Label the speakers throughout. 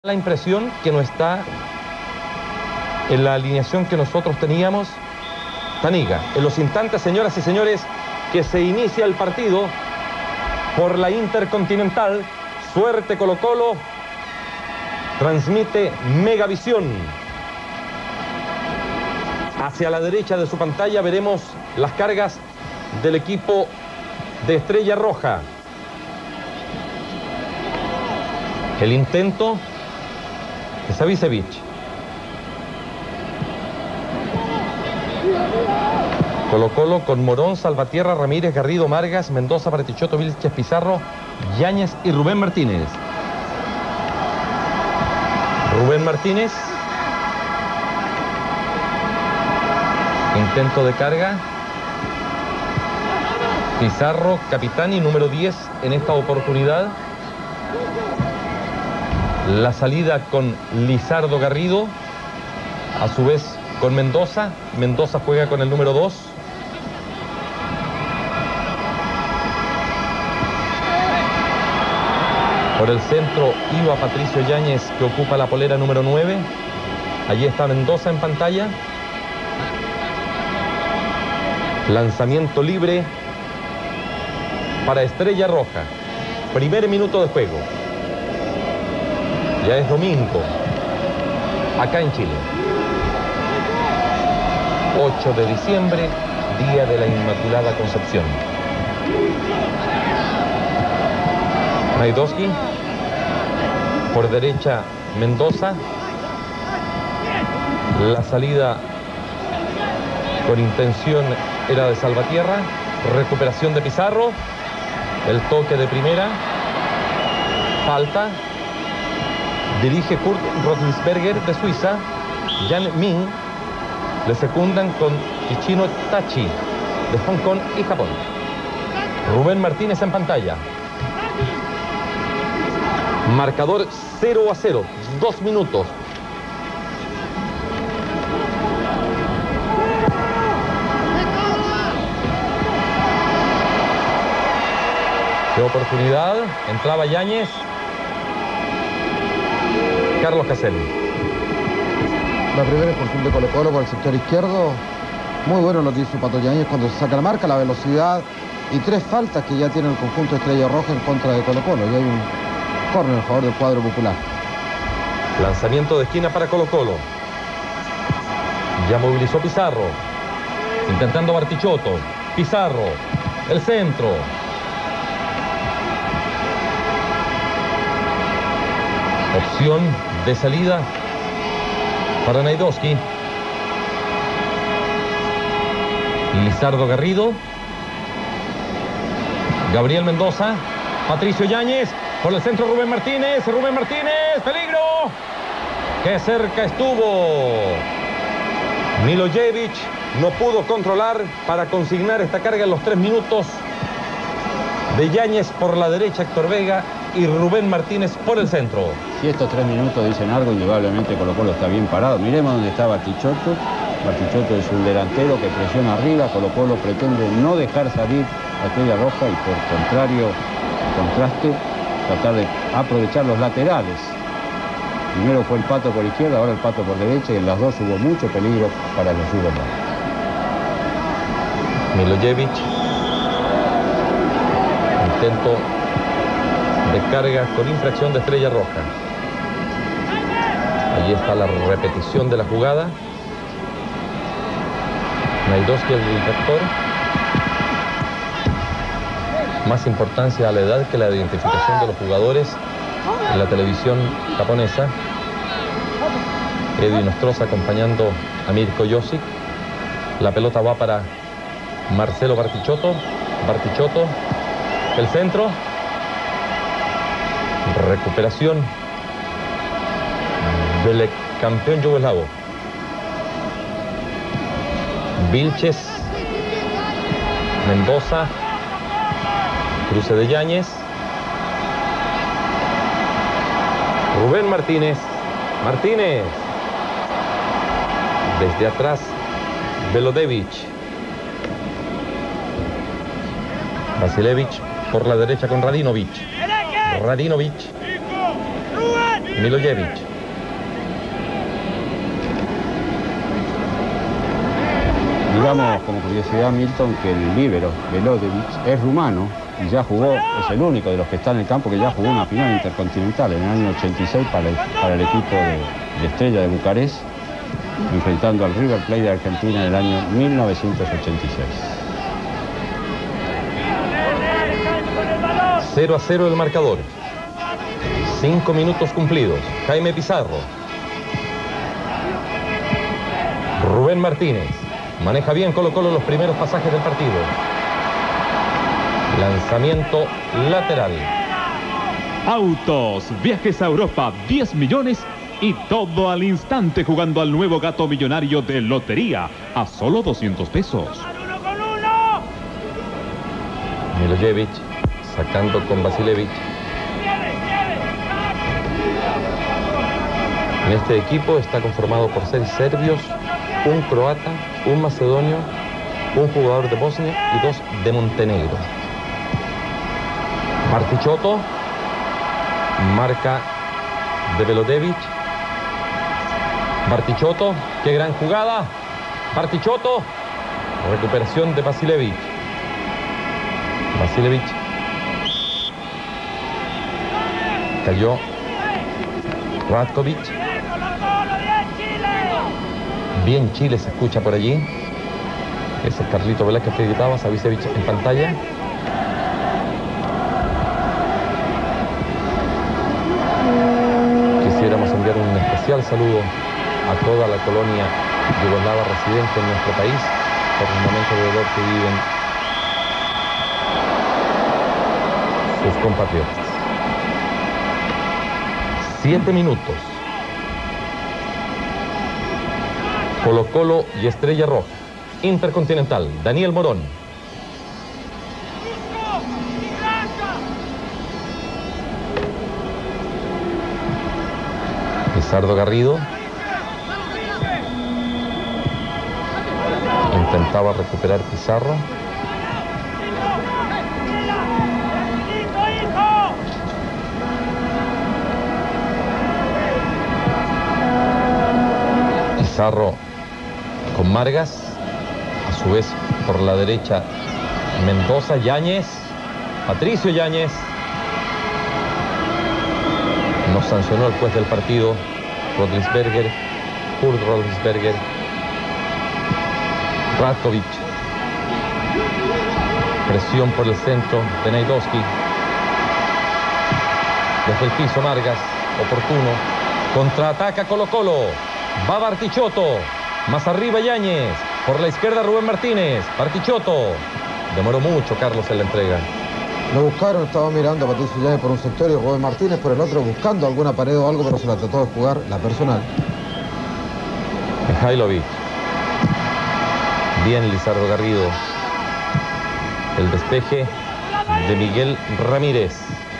Speaker 1: La impresión que no está en la alineación que nosotros teníamos Taniga. En los instantes, señoras y señores, que se inicia el partido por la Intercontinental, suerte Colo-Colo, transmite Megavisión. Hacia la derecha de su pantalla veremos las cargas del equipo de Estrella Roja. El intento de Savicevic. Colo-Colo con Morón, Salvatierra, Ramírez, Garrido, Margas, Mendoza, Bartichotto, Vilches, Pizarro, Yáñez y Rubén Martínez. Rubén Martínez. Intento de carga. Pizarro, capitán y número 10 en esta oportunidad. La salida con Lizardo Garrido, a su vez con Mendoza. Mendoza juega con el número 2. Por el centro iba Patricio Yáñez, que ocupa la polera número 9. Allí está Mendoza en pantalla. Lanzamiento libre para Estrella Roja. Primer minuto de juego. Ya es domingo, acá en Chile. 8 de diciembre, día de la Inmaculada Concepción. Naidowski, por derecha Mendoza. La salida con intención era de Salvatierra. Recuperación de Pizarro. El toque de primera. Falta. Dirige Kurt Rodlisberger de Suiza. Yan Min le secundan con Kichino Tachi de Hong Kong y Japón. Rubén Martínez en pantalla. Marcador 0-0, 2 minutos. Qué oportunidad. Entraba Yáñez. Carlos Caselli.
Speaker 2: La primera expulsión de Colo-Colo por el sector izquierdo. Muy bueno lo que hizo Pato Yáñez cuando se saca la marca, la velocidad y 3 faltas que ya tiene el conjunto Estrella Roja en contra de Colo-Colo. Y hay un córner a favor del cuadro popular.
Speaker 1: Lanzamiento de esquina para Colo-Colo. Ya movilizó Pizarro. Intentando Bartichotto. Pizarro. El centro. Opción de salida para Naidowski. Lizardo Garrido. Gabriel Mendoza. Patricio Yáñez. Por el centro Rubén Martínez. Rubén Martínez. ¡Peligro! ¡Qué cerca estuvo! Milojevic no pudo controlar para consignar esta carga en los 3 minutos. De Yáñez por la derecha Héctor Vega y Rubén Martínez por el centro.
Speaker 3: Si estos 3 minutos dicen algo, indudablemente Colo-Colo está bien parado. Miremos dónde está Bartichotto. Bartichotto es un delantero que presiona arriba. Colo-Colo pretende no dejar salir a Estrella Roja y por contraste, tratar de aprovechar los laterales. Primero fue el Pato por izquierda, ahora el Pato por derecha, y en las dos hubo mucho peligro para los uruguayos.
Speaker 1: Milojevic. Intento de carga con infracción de Estrella Roja. Allí está la repetición de la jugada. Naidowski, el director. Más importancia a la edad que la identificación de los jugadores en la televisión japonesa. Edwin Nostroza acompañando a Mirko Josic. La pelota va para Marcelo Bartichotto. Bartichotto. El centro. Recuperación del campeón yugoslavo. Vilches. Mendoza. Cruce de Yáñez. Rubén Martínez. Martínez. Desde atrás, Velodevic. Vasilevich por la derecha con Radinovic. Radinovic. Milojevic.
Speaker 3: Digamos, como curiosidad, Milton, que el líbero Milojevic es rumano y ya jugó, es el único de los que está en el campo que ya jugó una final intercontinental en el año 86 para el equipo de Estrella de Bucarest, enfrentando al River Plate de Argentina en el año 1986.
Speaker 1: 0-0 el marcador. 5 minutos cumplidos. Jaime Pizarro. Rubén Martínez. Maneja bien Colo-Colo los primeros pasajes del partido. Lanzamiento lateral.
Speaker 4: Autos, viajes a Europa, 10 millones y todo al instante jugando al nuevo gato millonario de lotería a solo 200 pesos.
Speaker 1: Milojevic sacando con Vasilevich. En este equipo está conformado por 6 serbios, un croata, un macedonio, un jugador de Bosnia y 2 de Montenegro. Bartichotto, marca de Milojevic. Bartichotto, qué gran jugada. Bartichotto, recuperación de Vasilevich. Vasilevich cayó. Ratkovic. Bien Chile se escucha por allí. Ese es Carlito Velázquez que gritaba, Savicevic en pantalla. Quisiéramos enviar un especial saludo a toda la colonia yugoslava residente en nuestro país por el momento de dolor que viven sus compatriotas. 7 minutos. Colo-Colo y Estrella Roja. Intercontinental. Daniel Morón. Lizardo Garrido. Intentaba recuperar Pizarro. Pizarro con Margas, a su vez por la derecha Mendoza, Yáñez, Patricio Yáñez. Nos sancionó el juez del partido, Rodlisberger, Kurt Rodlisberger. Ratkovic, presión por el centro de Najdowski. Desde el piso Margas, oportuno, contraataca Colo-Colo. Va Bartichotto, más arriba Yáñez, por la izquierda Rubén Martínez. Bartichotto, demoró mucho Carlos en la entrega.
Speaker 2: Lo buscaron, estaba mirando a Patricio Yáñez por un sector y Rubén Martínez por el otro, buscando alguna pared o algo, pero se la trató de jugar la personal.
Speaker 1: Mihailovic. Bien Lizardo Garrido. El despeje de Miguel Ramírez.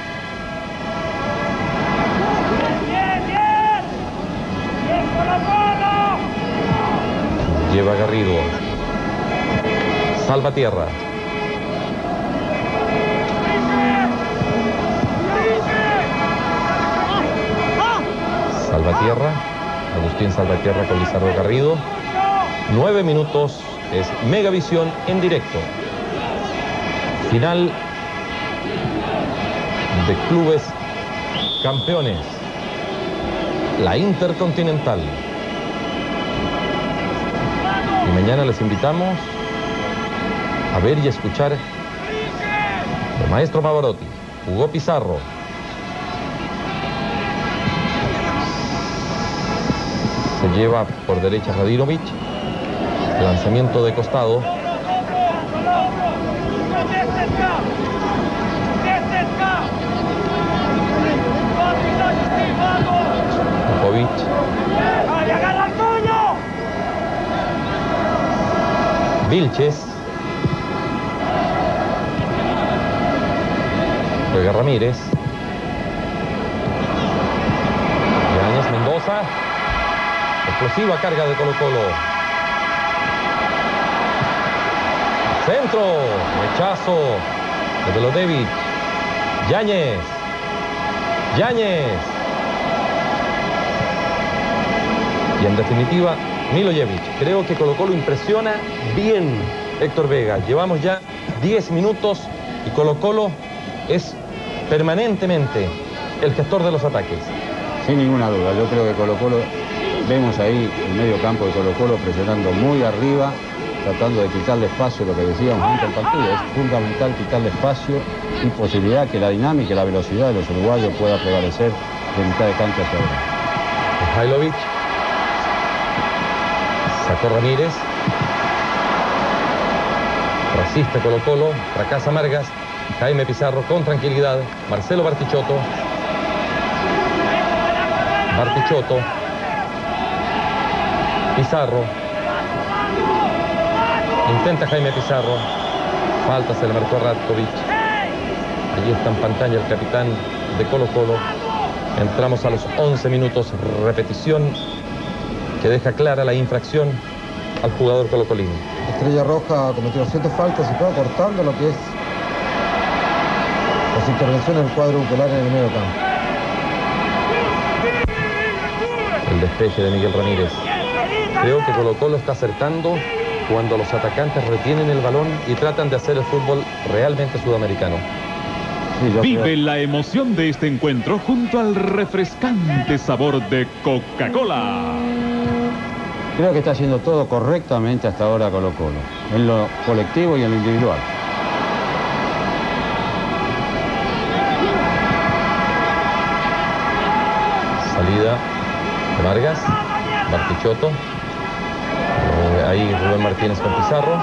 Speaker 1: Lleva Garrido. Salvatierra. Salvatierra. Agustín Salvatierra con Lizardo Garrido. 9 minutos. Es Megavisión en directo. Final de clubes campeones. La Intercontinental. Y mañana les invitamos a ver y escuchar al maestro Pavarotti, Hugo Pizarro. Se lleva por derecha Radinovic. Lanzamiento de costado. Popovic. Vilches. Juega Ramírez. Yáñez, Mendoza. Explosiva carga de Colo-Colo. Centro, rechazo de Milojevic. Yáñez. Yáñez. Y en definitiva, Milojevic. Creo que Colo-Colo impresiona bien, Héctor Vega. Llevamos ya 10 minutos y Colo-Colo es permanentemente el gestor de los ataques.
Speaker 3: Sin ninguna duda, yo creo que Colo-Colo, vemos ahí el medio campo de Colo-Colo presionando muy arriba, tratando de quitarle espacio, lo que decíamos antes en partida. Es fundamental quitarle espacio y posibilidad que la dinámica y la velocidad de los uruguayos pueda prevalecer de mitad de cancha hacia adelante.
Speaker 1: Mihailovic. Sacó Ramírez. Resiste Colo-Colo. Fracasa Margas. Jaime Pizarro con tranquilidad. Marcelo Bartichotto. Bartichotto. Pizarro. Intenta Jaime Pizarro. Falta, se le marcó a Ratkovic. Allí está en pantalla el capitán de Colo-Colo. Entramos a los 11 minutos. Repetición que deja clara la infracción al jugador colocolino.
Speaker 2: Estrella Roja cometió 7 faltas y fue cortando lo que es las intervenciones del cuadro ocular en el medio campo.
Speaker 1: El despeje de Miguel Ramírez. Creo que Colo-Colo está acertando cuando los atacantes retienen el balón y tratan de hacer el fútbol realmente sudamericano.
Speaker 3: Sí,
Speaker 4: Vive la emoción de este encuentro junto al refrescante sabor de Coca-Cola.
Speaker 3: Creo que está haciendo todo correctamente hasta ahora Colo-Colo, en lo colectivo y en lo individual.
Speaker 1: Salida de Vargas, Bartichotto. Ahí Rubén Martínez con Pizarro.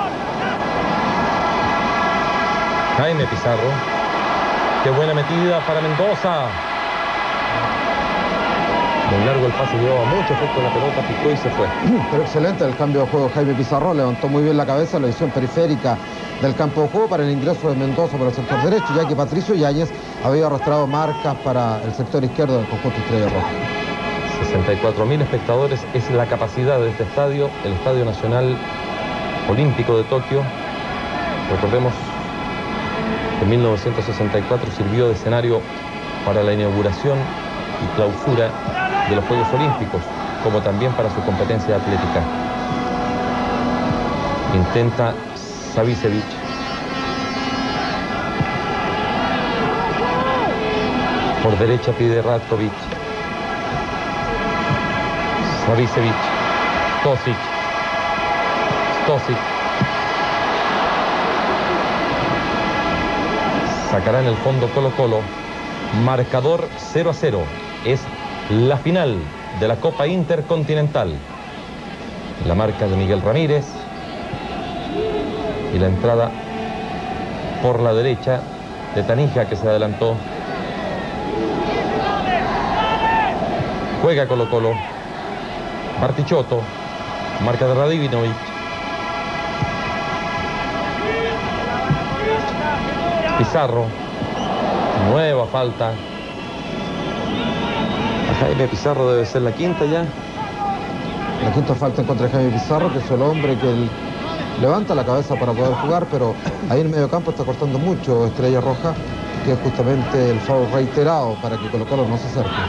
Speaker 1: Jaime Pizarro. Qué buena metida para Mendoza. Muy largo el pase, llevaba mucho efecto en la pelota, picó y se fue.
Speaker 2: Pero excelente el cambio de juego. Jaime Pizarro levantó muy bien la cabeza, la visión periférica del campo de juego para el ingreso de Mendoza por el sector derecho, ya que Patricio Yáñez había arrastrado marcas para el sector izquierdo del conjunto Estrella Roja.
Speaker 1: 64.000 espectadores es la capacidad de este estadio, el Estadio Nacional Olímpico de Tokio. Recordemos que en 1964 sirvió de escenario para la inauguración y clausura de los Juegos Olímpicos, como también para su competencia atlética. Intenta Savicevic. Por derecha pide Ratkovic. Savicevic. Stosic. Sacará en el fondo Colo-Colo. Marcador 0-0. Es la final de la Copa Intercontinental. La marca de Miguel Ramírez. Y la entrada por la derecha de Tanija, que se adelantó. Juega Colo-Colo. Bartichotto. Marca de Radivinovic. Pizarro. Nueva falta. Jaime Pizarro debe ser la quinta ya.
Speaker 2: La quinta falta en contra de Jaime Pizarro, que es el hombre que levanta la cabeza para poder jugar, pero ahí en el medio campo está cortando mucho Estrella Roja, que es justamente el foul reiterado para que Colo-Colo no se acerque.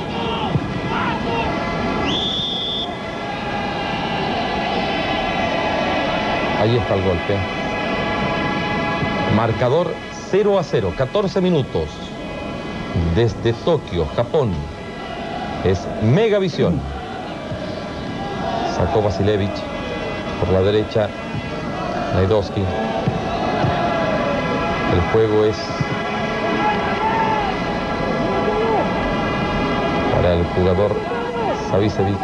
Speaker 1: Ahí está el golpe. Marcador 0-0, 14 minutos. Desde Tokio, Japón. Es Megavisión. Sacó Vasilevich. Por la derecha, Naidowski. El juego es para el jugador Savicevic.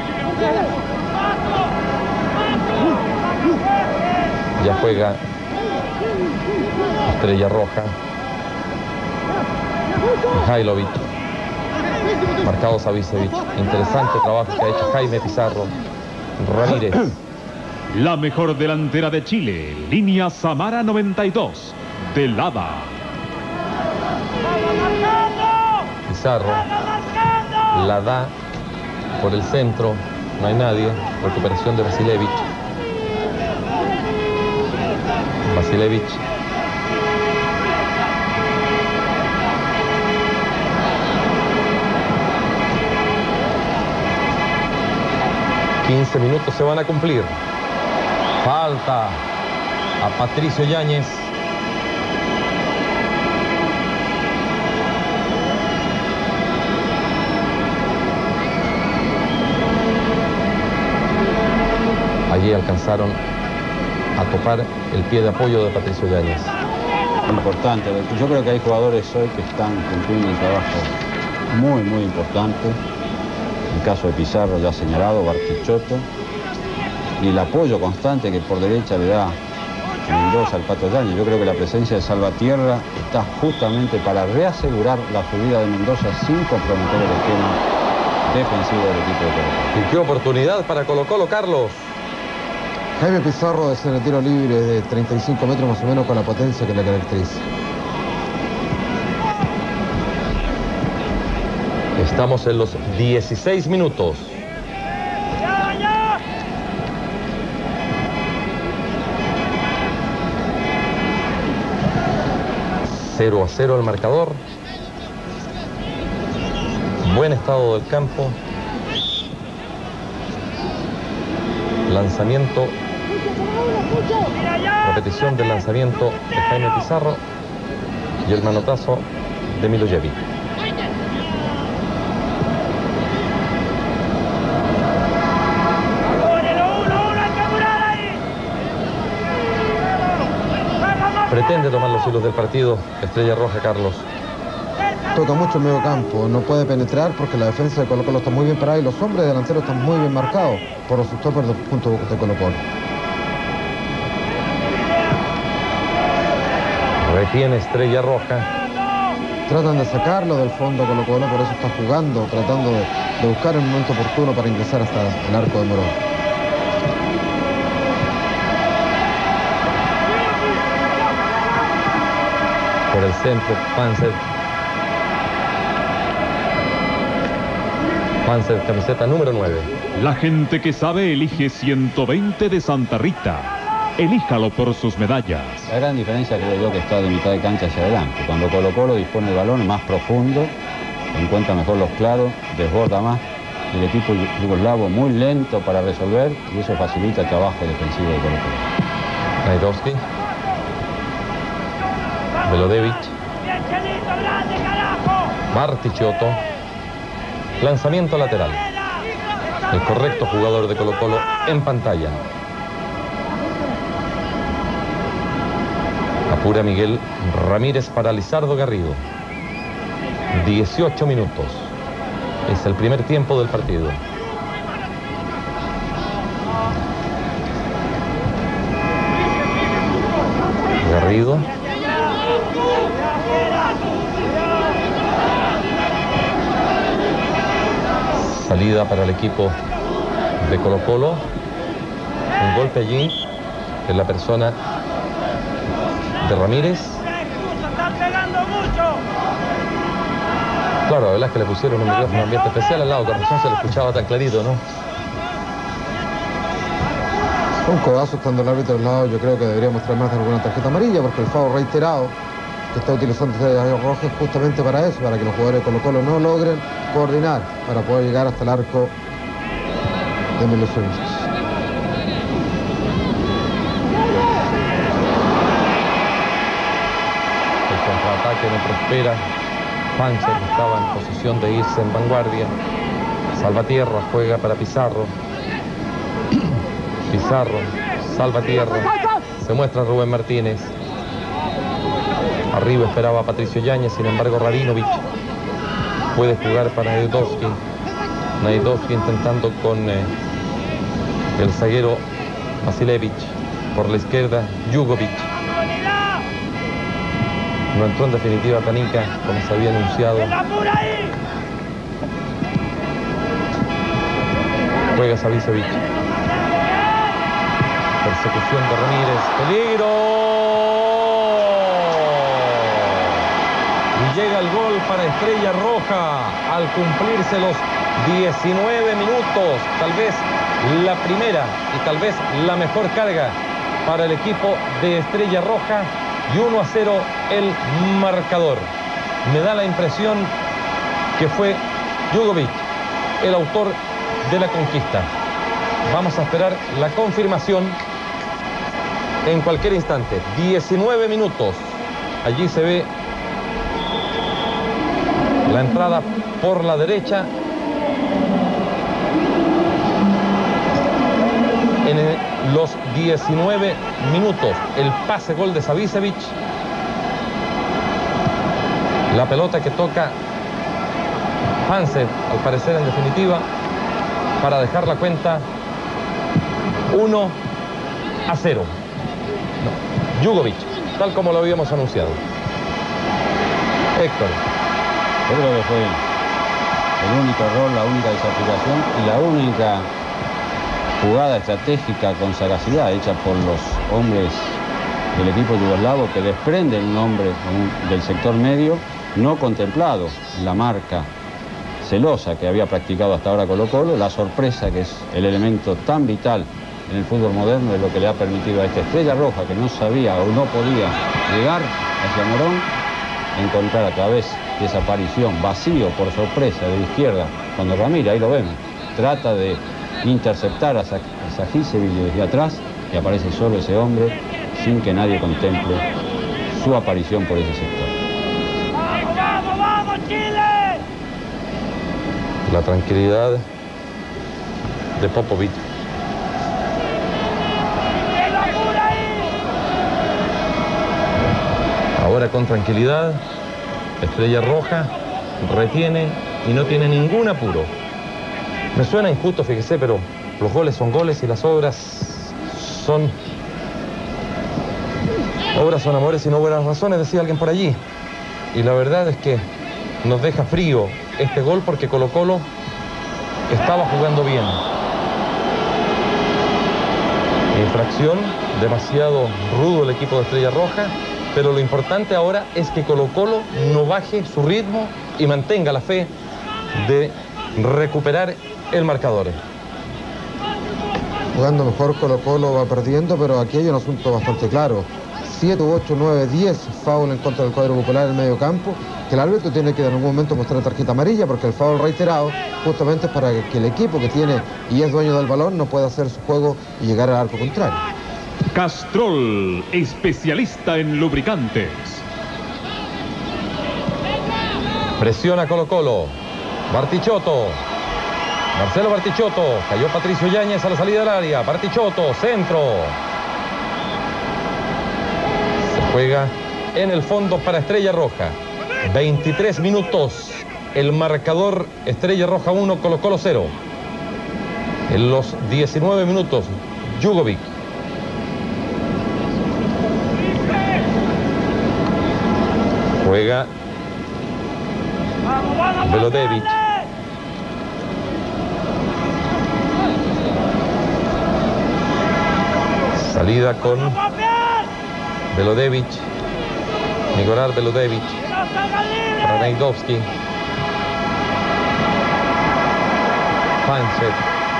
Speaker 1: Ya juega Estrella Roja. Mihailovic. Marcado Savicevic. Interesante trabajo que ha hecho Jaime Pizarro. Ramírez.
Speaker 4: La mejor delantera de Chile, línea Samara 92, de Lada.
Speaker 1: Pizarro. La da por el centro. No hay nadie. Recuperación de Vasilevich. Vasilevich. 15 minutos se van a cumplir. Falta a Patricio Yáñez. Allí alcanzaron a topar el pie de apoyo de Patricio Yáñez.
Speaker 3: Importante. Yo creo que hay jugadores hoy que están cumpliendo un trabajo muy, muy importante. El caso de Pizarro ya señalado, Bartichotto, y el apoyo constante que por derecha le da Mendoza al Pato Yáñez. Yo creo que la presencia de Salvatierra está justamente para reasegurar la subida de Mendoza sin comprometer el esquema defensivo del equipo de Colo-Colo.
Speaker 1: ¿Y qué oportunidad para Colo-Colo, Carlos?
Speaker 2: Jaime Pizarro es en el tiro libre de 35 metros más o menos con la potencia que le caracteriza.
Speaker 1: Estamos en los 16 minutos. 0-0 el marcador. Buen estado del campo. Lanzamiento. Repetición del lanzamiento de Jaime Pizarro y el manotazo de Milojevic. Pretende tomar los hilos del partido Estrella Roja, Carlos.
Speaker 2: Toca mucho el medio campo, no puede penetrar porque la defensa de Colo-Colo está muy bien parada y los hombres delanteros están muy bien marcados por los stoppers del punto de Colo-Colo.
Speaker 1: Retiene Estrella Roja.
Speaker 2: Tratan de sacarlo del fondo Colo-Colo, por eso está jugando, tratando de buscar el momento oportuno para ingresar hasta el arco de Morón.
Speaker 1: Por el centro, Panzer, camiseta número 9.
Speaker 4: La gente que sabe elige 120 de Santa Rita. Elíjalo por sus medallas.
Speaker 3: La gran diferencia creo yo que está de mitad de cancha hacia adelante. Cuando Colo-Colo dispone el balón más profundo, encuentra mejor los claros, desborda más. El equipo yugoslavo muy lento para resolver y eso facilita el trabajo defensivo de Colo-Colo.
Speaker 1: Naidowski. Velodevic. Bartichotto. Lanzamiento lateral. El correcto jugador de Colo-Colo en pantalla. Apura Miguel Ramírez para Lizardo Garrido. 18 minutos. Es el primer tiempo del partido. Garrido. Salida para el equipo de Colo-Colo. Un golpe allí en la persona de Ramírez. Claro, la verdad es que le pusieron un micrófono ambiente especial al lado, con razón se le escuchaba tan clarito, ¿no?
Speaker 2: Un codazo estando el árbitro al lado, yo creo que debería mostrar más de alguna tarjeta amarilla, porque el foul reiterado que está utilizando Estrella Roja es justamente para eso, para que los jugadores de Colo-Colo no logren coordinar para poder llegar hasta el arco de Milojevic.
Speaker 1: El contraataque no prospera. Panzer estaba en posición de irse en vanguardia. Salvatierra juega para Pizarro. Pizarro, Salvatierra. Se muestra Rubén Martínez. Arriba esperaba a Patricio Yáñez, sin embargo Radinovic puede jugar para Naidowski. Naidowski intentando con el zaguero Vasilevich. Por la izquierda, Jugovic. No entró en definitiva Canica, como se había anunciado. Juega Savicevic. Persecución de Ramírez. ¡Peligro! Y llega el gol para Estrella Roja al cumplirse los 19 minutos. Tal vez la primera y tal vez la mejor carga para el equipo de Estrella Roja. Y 1-0 el marcador. Me da la impresión que fue Jugovic el autor de la conquista. Vamos a esperar la confirmación en cualquier instante. 19 minutos. Allí se ve la entrada por la derecha. En los 19 minutos, el pase gol de Savicevic. La pelota que toca Hansen, al parecer en definitiva, para dejar la cuenta 1-0. No, Jugovic, tal como lo habíamos anunciado. Héctor.
Speaker 3: Yo creo que fue el único error, la única desaplicación y la única jugada estratégica con sagacidad hecha por los hombres del equipo yugoslavo, que desprenden un hombre del sector medio no contemplado en la marca celosa que había practicado hasta ahora Colo-Colo. La sorpresa, que es el elemento tan vital en el fútbol moderno, es lo que le ha permitido a esta Estrella Roja, que no sabía o no podía llegar hacia Morón, encontrar a través de esa aparición vacío por sorpresa de la izquierda, cuando Ramírez, ahí lo vemos, trata de interceptar a Savicevic desde atrás, y aparece solo ese hombre sin que nadie contemple su aparición por ese sector.
Speaker 5: ¡Vamos, vamos, vamos, Chile!
Speaker 1: La tranquilidad de Popovic. Ahora con tranquilidad, Estrella Roja retiene y no tiene ningún apuro. Me suena injusto, fíjese, pero los goles son goles y las obras son amores y no buenas razones, decía alguien por allí. Y la verdad es que nos deja frío este gol, porque Colo-Colo estaba jugando bien. Infracción, demasiado rudo el equipo de Estrella Roja, pero lo importante ahora es que Colo-Colo no baje su ritmo y mantenga la fe de recuperar el marcador.
Speaker 2: Jugando mejor, Colo-Colo va perdiendo, pero aquí hay un asunto bastante claro. 7, 8, 9, 10 foul en contra del cuadro popular en el medio campo, que el árbitro tiene que en algún momento mostrar tarjeta amarilla, porque el foul reiterado justamente es para que el equipo que tiene y es dueño del balón no pueda hacer su juego y llegar al arco contrario.
Speaker 4: Castrol, especialista en lubricantes.
Speaker 1: Presiona Colo-Colo. Bartichotto. Marcelo Bartichotto. Cayó Patricio Yáñez a la salida del área. Bartichotto, centro. Se juega en el fondo para Estrella Roja. 23 minutos. El marcador: Estrella Roja 1, Colo-Colo 0. En los 19 minutos, Jugovic. Juega Velodevic. Salida con Velodevic. Nicolás Velodevic. Para Neidovsky. Hansen.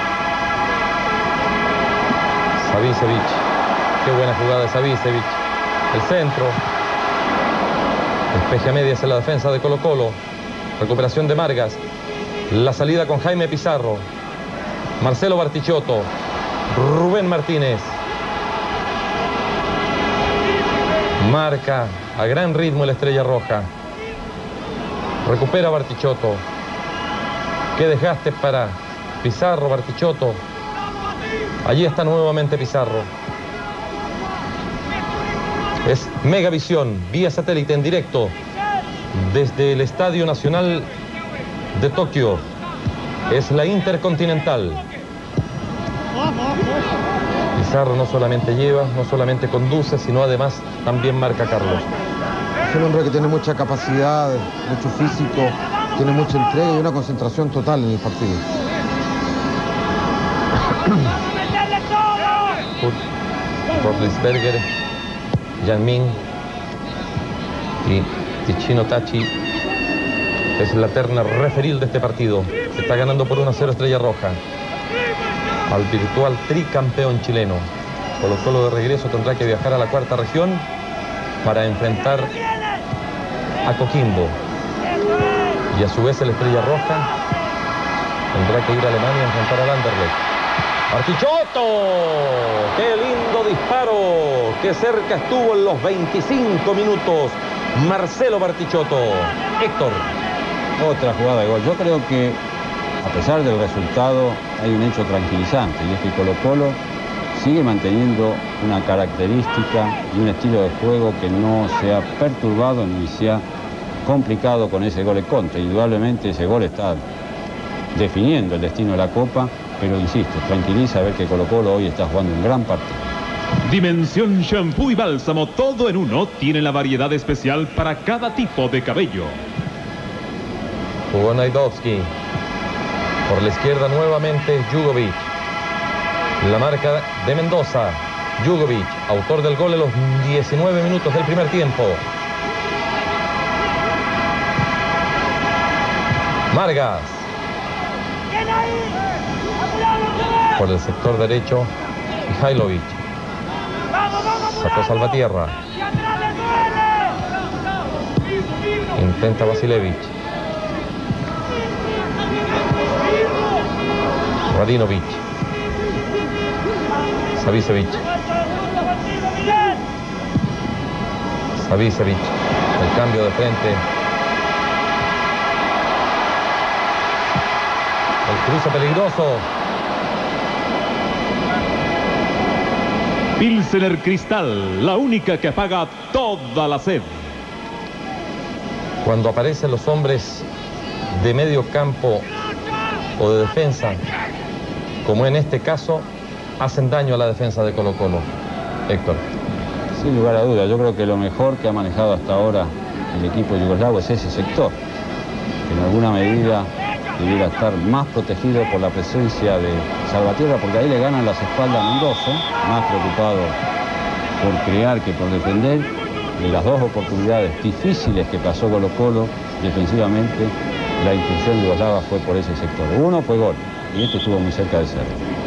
Speaker 1: Savicevic. Qué buena jugada de Savicevic. El centro. Despeje a medias en la defensa de Colo-Colo. Recuperación de Margas. La salida con Jaime Pizarro. Marcelo Bartichotto. Rubén Martínez. Marca a gran ritmo la Estrella Roja. Recupera Bartichotto. Qué desgaste para Pizarro, Bartichotto. Allí está nuevamente Pizarro. Es Megavisión, vía satélite en directo desde el Estadio Nacional de Tokio. Es la Intercontinental. Pizarro no solamente lleva, no solamente conduce, sino además también marca Carlos.
Speaker 2: Es un hombre que tiene mucha capacidad, mucho físico, tiene mucha entrega y una concentración total en el partido.
Speaker 1: Rodlisberger, Yanmin y Ticino Tachi es la terna referil de este partido. Se está ganando por 1-0 Estrella Roja al virtual tricampeón chileno. Colo-Colo de regreso tendrá que viajar a la cuarta región para enfrentar a Coquimbo, y a su vez el Estrella Roja tendrá que ir a Alemania a enfrentar al Anderlecht. Bartichotto, qué lindo disparo, qué cerca estuvo en los 25 minutos Marcelo Bartichotto. Héctor.
Speaker 3: Otra jugada de gol. Yo creo que a pesar del resultado hay un hecho tranquilizante, y es que Colo-Colo sigue manteniendo una característica y un estilo de juego que no se ha perturbado ni se ha complicado con ese gol en contra. Indudablemente ese gol está definiendo el destino de la Copa, pero insisto, tranquiliza ver que Colo-Colo hoy está jugando un gran partido.
Speaker 4: Dimensión shampoo y bálsamo, todo en uno, tiene la variedad especial para cada tipo de cabello.
Speaker 1: Jugó Najdovski. Por la izquierda nuevamente Jugovic. La marca de Mendoza. Jugovic, autor del gol en los 19 minutos del primer tiempo. Margas. Por el sector derecho, Mihailovic. Sacó Salvatierra. Intenta Vasilevich. Radinovic. Savicevic. Savicevic. El cambio de frente. El cruce peligroso.
Speaker 4: Pilsener Cristal, la única que apaga toda la sed.
Speaker 1: Cuando aparecen los hombres de medio campo o de defensa, como en este caso, hacen daño a la defensa de Colo-Colo. Héctor.
Speaker 3: Sin lugar a dudas, yo creo que lo mejor que ha manejado hasta ahora el equipo yugoslavo es ese sector, que en alguna medida debiera estar más protegido por la presencia de Salvatierra, porque ahí le ganan las espaldas a Mendoza, más preocupado por crear que por defender. De las dos oportunidades difíciles que pasó Colo-Colo defensivamente, la incursión yugoslava fue por ese sector. Uno fue gol, y este estuvo muy cerca de ser.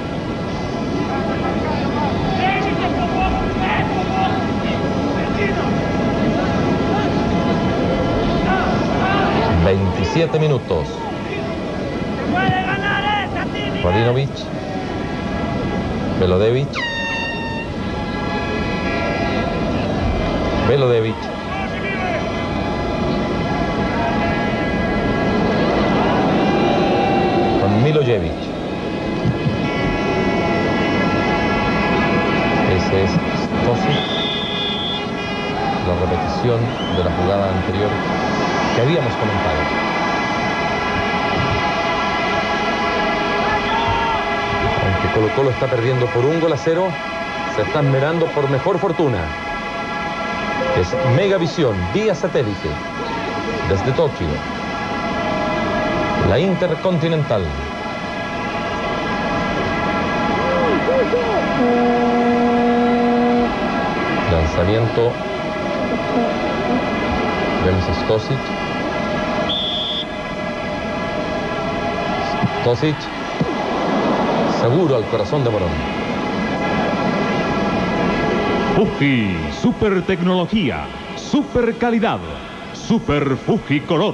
Speaker 1: ...27 minutos... Radinovic, Velodevic, con Milojevic. Ese es Stosic, la repetición de la jugada anterior que habíamos comentado. Colo-Colo está perdiendo por 1-0, se está esmerando por mejor fortuna. Es Megavisión, vía satélite, desde Tokio. La Intercontinental. Lanzamiento. Vemos a Stosic. Stosic. Seguro al corazón de Morón.
Speaker 4: Fuji, super tecnología, super calidad, super Fuji color.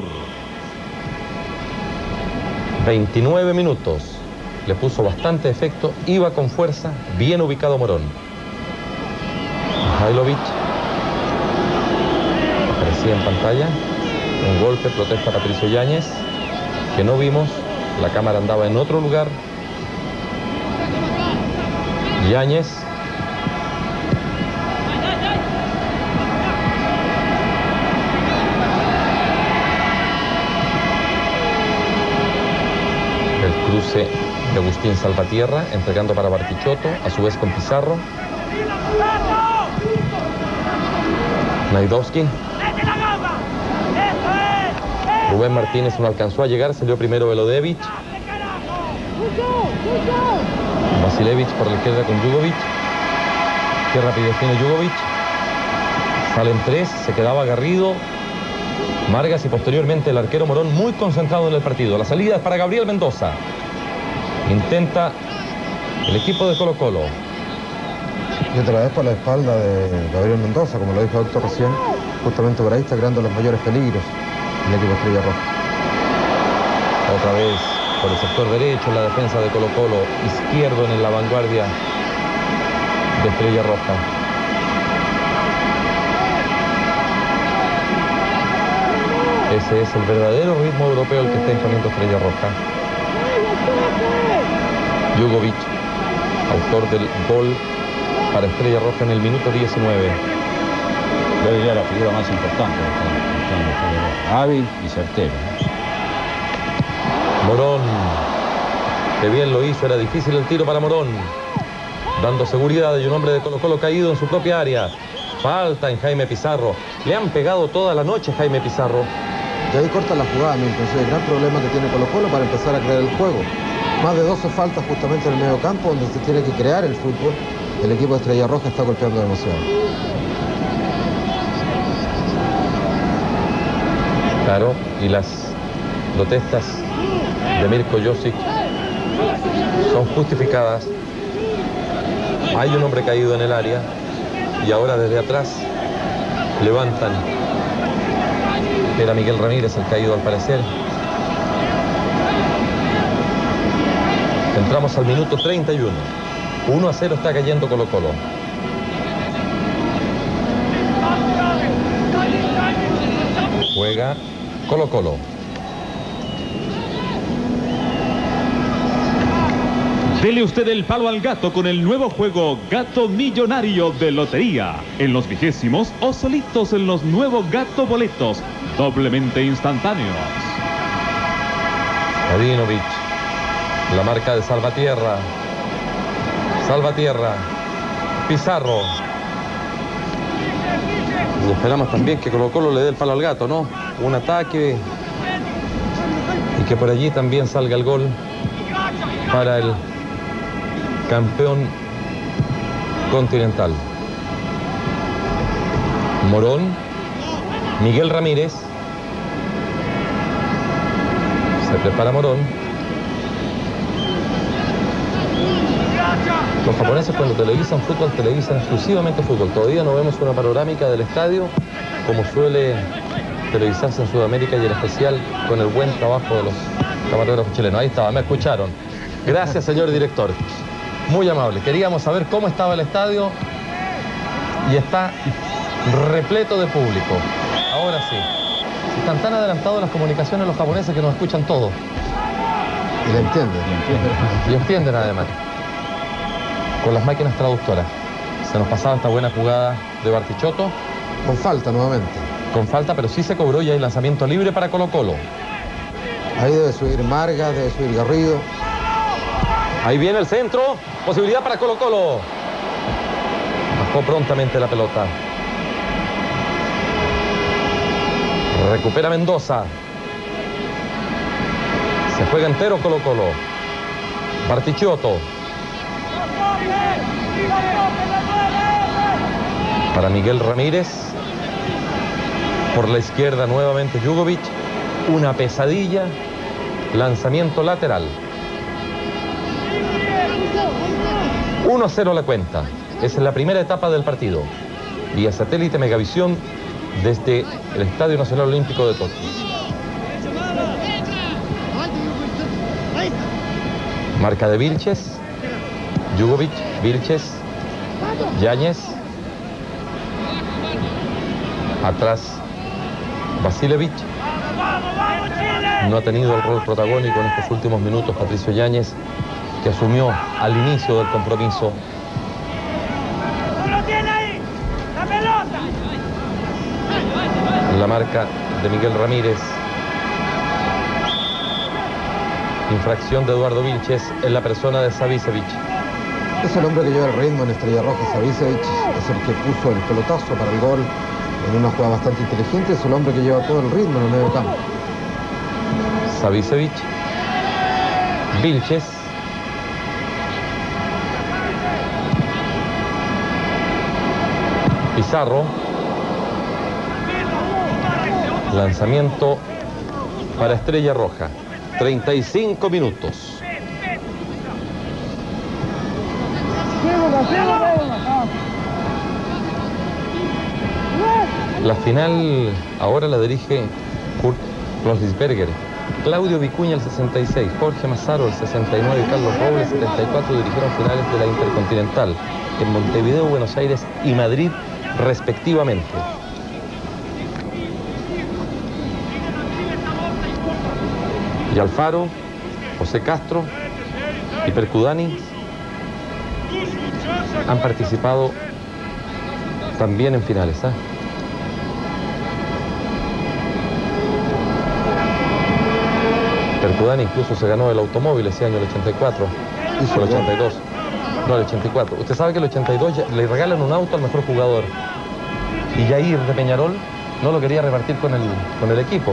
Speaker 1: 29 minutos. Le puso bastante efecto, iba con fuerza, bien ubicado Morón. Mihailovic. Aparecía en pantalla. Un golpe, protesta Patricio Yáñez, que no vimos. La cámara andaba en otro lugar. Yáñez. El cruce de Agustín Salvatierra, entregando para Bartichotto, a su vez con Pizarro. Najdovski. Rubén Martínez no alcanzó a llegar, salió primero Velodevic. Vasilevich por la izquierda con Jugovic. Qué rapidez tiene Jugovic. Salen tres, se quedaba Garrido, Margas y posteriormente el arquero Morón muy concentrado en el partido. La salida es para Gabriel Mendoza. Intenta el equipo de Colo-Colo.
Speaker 2: Y otra vez por la espalda de Gabriel Mendoza, como lo dijo Héctor recién, justamente por ahí está creando los mayores peligros el equipo Estrella Roja.
Speaker 1: Otra vez por el sector derecho en la defensa de Colo-Colo, izquierdo en la vanguardia de Estrella Roja. Ese es el verdadero ritmo europeo el que está imponiendo Estrella Roja. Jugovic, autor del gol para Estrella Roja en el minuto 19.
Speaker 3: Yo diría la figura más importante. Hábil y certero.
Speaker 1: Morón, que bien lo hizo, era difícil el tiro para Morón, dando seguridad, y un hombre de Colo-Colo caído en su propia área. Falta en Jaime Pizarro. Le han pegado toda la noche a Jaime Pizarro.
Speaker 2: Y ahí corta la jugada, entonces el gran problema que tiene Colo-Colo para empezar a crear el juego. Más de 12 faltas justamente en el medio campo, donde se tiene que crear el fútbol. El equipo de Estrella Roja está golpeando demasiado.
Speaker 1: Claro, y las protestas de Mirko Josic son justificadas. Hay un hombre caído en el área y ahora desde atrás levantan. Era Miguel Ramírez el caído al parecer. Entramos al minuto 31. 1-0 está cayendo Colo-Colo. Juega Colo-Colo.
Speaker 4: Dele usted el palo al gato con el nuevo juego Gato Millonario de Lotería. En los 20º o solitos en los nuevos Gato Boletos, doblemente instantáneos.
Speaker 1: Adinovic, la marca de Salvatierra. Salvatierra, Pizarro. Y esperamos también que Colo-Colo le dé el palo al gato, ¿no? Un ataque y que por allí también salga el gol para el campeón continental. Morón, Miguel Ramírez. Se prepara Morón. Los japoneses cuando televisan fútbol, televisan exclusivamente fútbol. Todavía no vemos una panorámica del estadio como suele televisarse en Sudamérica, y en especial con el buen trabajo de los camarógrafos chilenos. Ahí estaba, me escucharon. Gracias, señor director. Muy amable. Queríamos saber cómo estaba el estadio y está repleto de público. Ahora sí. Están tan adelantados las comunicaciones los japoneses que nos escuchan todo.
Speaker 2: Y le entienden.
Speaker 1: Y entienden además. Con las máquinas traductoras. Se nos pasaba esta buena jugada de Bartichotto.
Speaker 2: Con falta nuevamente.
Speaker 1: Con falta, pero sí se cobró y hay lanzamiento libre para Colo-Colo.
Speaker 2: Ahí debe subir Margas, debe subir Garrido.
Speaker 1: Ahí viene el centro. Posibilidad para Colo-Colo. Bajó prontamente la pelota. Recupera Mendoza. Se juega entero Colo-Colo. Bartichotto. Para Miguel Ramírez. Por la izquierda nuevamente Jugovic. Una pesadilla. Lanzamiento lateral. 1-0 la cuenta. Esa es la primera etapa del partido. Vía satélite Megavisión desde el Estadio Nacional Olímpico de Tokio. Marca de Vilches. Jugovic, Vilches, Yáñez. Atrás Vasilevich. No ha tenido el rol protagónico en estos últimos minutos Patricio Yáñez, que asumió al inicio del compromiso.
Speaker 5: ¡Lo tiene ahí! ¡La pelota!
Speaker 1: La marca de Miguel Ramírez. Infracción de Eduardo Vilches en la persona de Savicevic.
Speaker 2: Es el hombre que lleva el ritmo en Estrella Roja. Savicevic es el que puso el pelotazo para el gol en una jugada bastante inteligente. Es el hombre que lleva todo el ritmo en el medio campo.
Speaker 1: Savicevic, Vilches, Pizarro. Lanzamiento para Estrella Roja. 35 minutos. La final ahora la dirige Kurt Roslisberger, Claudio Vicuña el 66, Jorge Mazzaro el 69 y Carlos Robles el 74 dirigieron finales de la Intercontinental en Montevideo, Buenos Aires y Madrid respectivamente. Y Alfaro, José Castro y Percudani han participado también en finales. Percudani incluso se ganó el automóvil ese año, el 84, hizo el 82, no el 84. Usted sabe que el 82 le regalan un auto al mejor jugador y Jair de Peñarol no lo quería repartir con el equipo.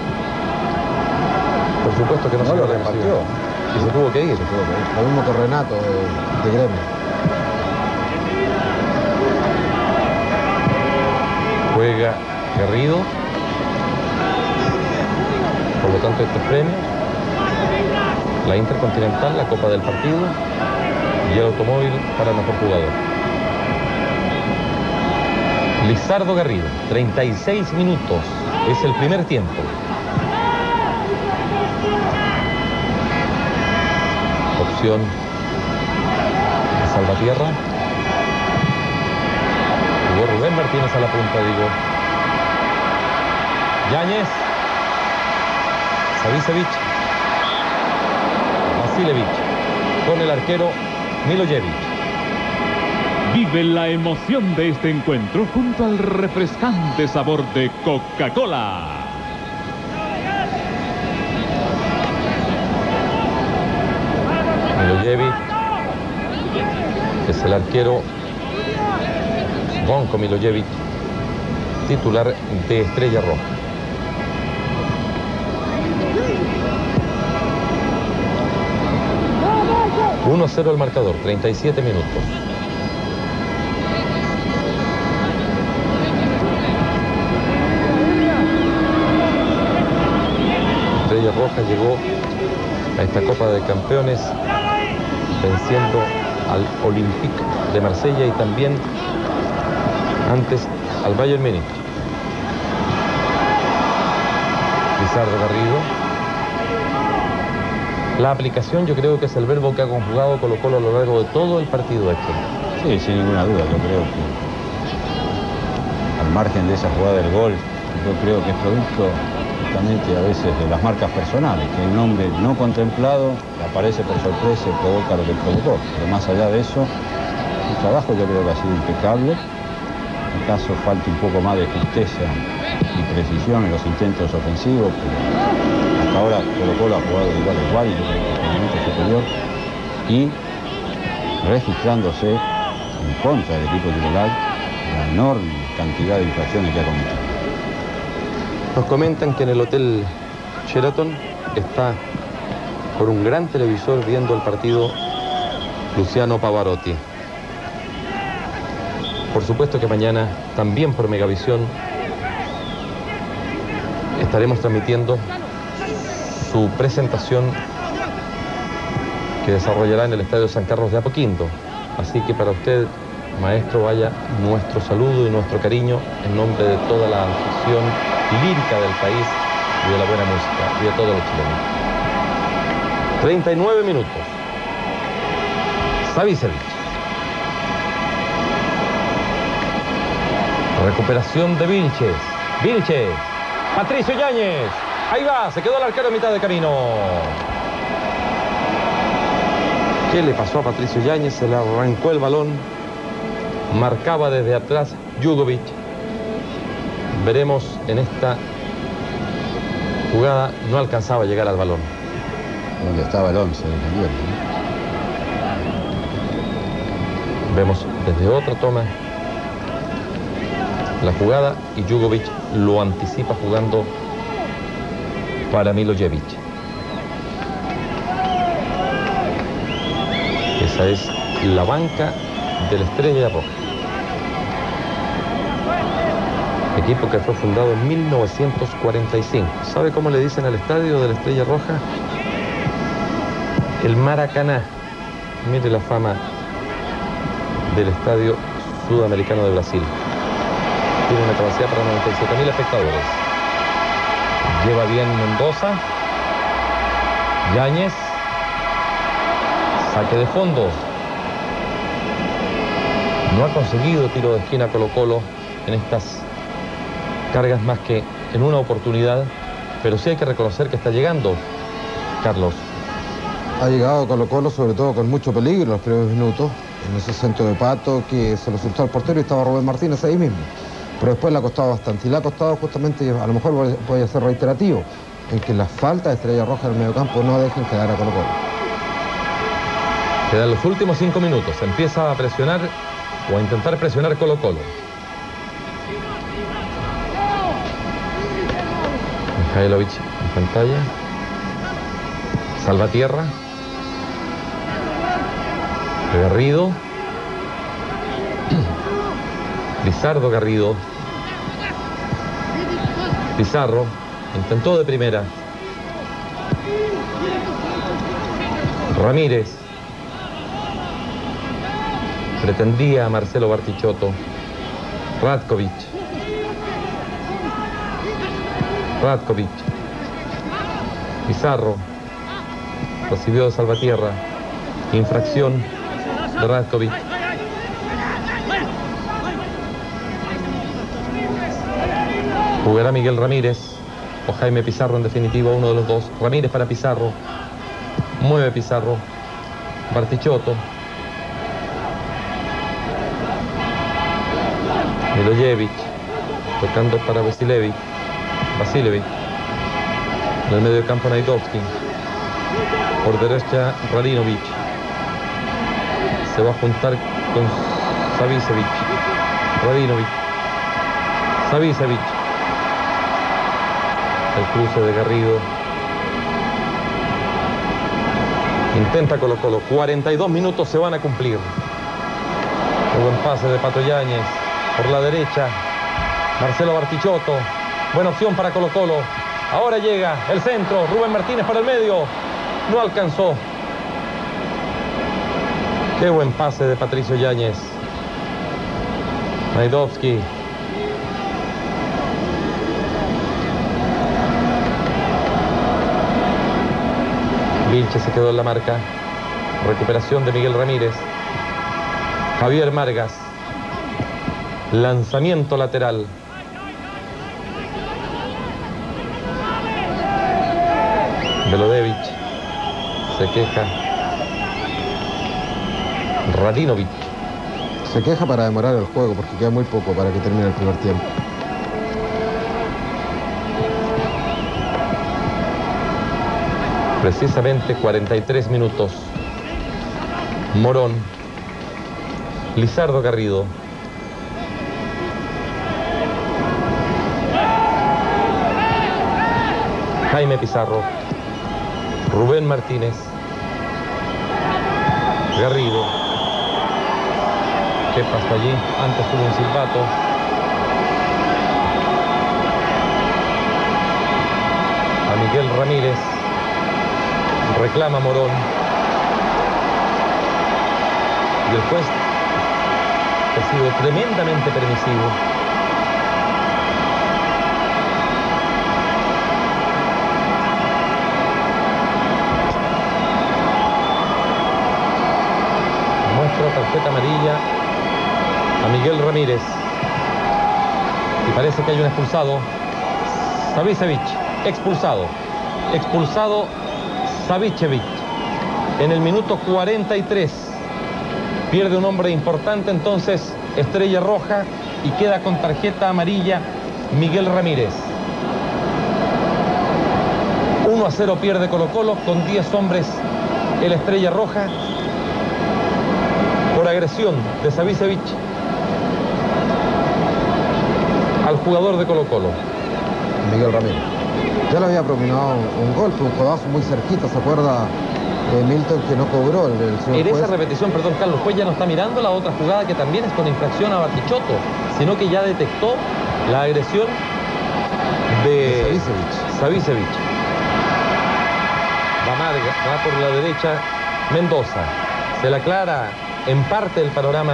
Speaker 1: Por supuesto que no se lo repartió y se tuvo que ir.
Speaker 2: Lo mismo que Renato de Gremio.
Speaker 1: Juega Garrido, por lo tanto este premio, la Intercontinental, la Copa del Partido y el automóvil para el mejor jugador. Lizardo Garrido, 36 minutos, es el primer tiempo. Opción de Salvatierra. Jugó Rubén Martínez a la punta, digo. Yáñez. Savicevic. Vasilevich. Con el arquero Milojevic.
Speaker 4: Vive la emoción de este encuentro junto al refrescante sabor de Coca-Cola.
Speaker 1: Milojevic es el arquero Zvonko Milojevic, titular de Estrella Roja. ...1-0 el marcador, 37 minutos. Estrella Roja llegó a esta Copa de Campeones venciendo al Olympique de Marsella y también antes al Bayern Múnich. Lizardo Garrido. La aplicación yo creo que es el verbo que ha conjugado Colo-Colo a lo largo de todo el partido este.
Speaker 3: Sí, sin ninguna duda, yo creo que al margen de esa jugada del gol, yo creo que es producto justamente a veces de las marcas personales, que un hombre no contemplado aparece por sorpresa y provoca lo que provocó. Pero más allá de eso, el trabajo yo creo que ha sido impecable. ¿Acaso falta un poco más de justeza y precisión en los intentos ofensivos? Pero hasta ahora Colo-Colo ha jugado de igual a igual, en el momento superior, y registrándose en contra del equipo titular la enorme cantidad de infracciones que ha cometido.
Speaker 1: Nos comentan que en el Hotel Sheraton está por un gran televisor viendo el partido Luciano Pavarotti. Por supuesto que mañana también por Megavisión estaremos transmitiendo su presentación que desarrollará en el Estadio San Carlos de Apoquindo. Así que para usted, maestro, vaya nuestro saludo y nuestro cariño en nombre de toda la afición lírica del país y de la buena música y de todos los chilenos. 39 minutos. Savicevic. Recuperación de Vilches. Vilches. Patricio Yáñez. Ahí va, se quedó el arquero a mitad de camino. ¿Qué le pasó a Patricio Yáñez? Se le arrancó el balón. Marcaba desde atrás Jugovic. Veremos en esta jugada, no alcanzaba a llegar al balón.
Speaker 3: Donde estaba el 11 defendiendo, ¿no?
Speaker 1: Vemos desde otra toma la jugada y Jugovic lo anticipa jugando para Milojevic. Esa es la banca de la Estrella Roja. Equipo que fue fundado en 1945. ¿Sabe cómo le dicen al estadio de la Estrella Roja? El Maracaná. Mire la fama del Estadio Sudamericano de Brasil. Tiene una capacidad para 97.000 espectadores. Lleva bien Mendoza. Yáñez. Saque de fondo. No ha conseguido tiro de esquina Colo-Colo en estas cargas más que en una oportunidad, pero sí hay que reconocer que está llegando, Carlos.
Speaker 2: Ha llegado Colo-Colo sobre todo con mucho peligro en los primeros minutos, en ese centro de Pato que se lo soltó al portero y estaba Rubén Martínez ahí mismo. Pero después le ha costado bastante, y le ha costado justamente, a lo mejor voy a ser reiterativo, en que las faltas de Estrella Roja en el mediocampo no dejen quedar a Colo-Colo.
Speaker 1: Quedan los últimos 5 minutos, empieza a presionar o a intentar presionar Colo-Colo. Mihailovic en pantalla. Salvatierra. Garrido. Lizardo Garrido. Pizarro. Intentó de primera. Ramírez. Pretendía a Marcelo Bartichotto. Ratkovic. Pizarro. Recibió de Salvatierra. Infracción de Ratkovic. Jugará Miguel Ramírez o Jaime Pizarro, en definitiva uno de los dos. Ramírez para Pizarro. Mueve Pizarro. Bartichotto. Milojevic. Tocando para Vasiljevic. En el medio del campo Naidovski. Por derecha Radinovic. Se va a juntar con Savicevic. Radinovic. Savicevic. El cruce de Garrido. Intenta Colo-Colo. 42 minutos se van a cumplir. Un buen pase de Pato Yáñez. Por la derecha. Marcelo Bartichotto. Buena opción para Colo-Colo. Ahora llega el centro. Rubén Martínez para el medio. No alcanzó. Qué buen pase de Patricio Yáñez. Naidovski. Vilche se quedó en la marca. Recuperación de Miguel Ramírez. Javier Margas. Lanzamiento lateral. Velodevich. Se queja. Radinovic.
Speaker 2: Se queja para demorar el juego porque queda muy poco para que termine el primer tiempo.
Speaker 1: Precisamente 43 minutos. Morón. Lizardo Garrido. Jaime Pizarro. Rubén Martínez. Garrido. ¿Qué pasó allí? Antes tuvo un silbato. A Miguel Ramírez. Reclama Morón. Y el juez ha sido tremendamente permisivo. Muestra tarjeta amarilla a Miguel Ramírez. Y parece que hay un expulsado. Savicevic, expulsado. Expulsado Savicevic. En el minuto 43. Pierde un hombre importante entonces Estrella Roja y queda con tarjeta amarilla Miguel Ramírez. 1-0 pierde Colo-Colo con 10 hombres el Estrella Roja por agresión de Savicevic al jugador de Colo-Colo.
Speaker 2: Miguel Ramírez. Ya le había propinado un golpe, un codazo muy cerquita, ¿se acuerda? Milton, que no cobró el señor
Speaker 1: En
Speaker 2: juez.
Speaker 1: esa repetición, perdón, Carlos, juez ya no está mirando la otra jugada que también es con infracción a Bartichotto, sino que ya detectó la agresión de Savicevic. Va por la derecha Mendoza. Se le aclara en parte el panorama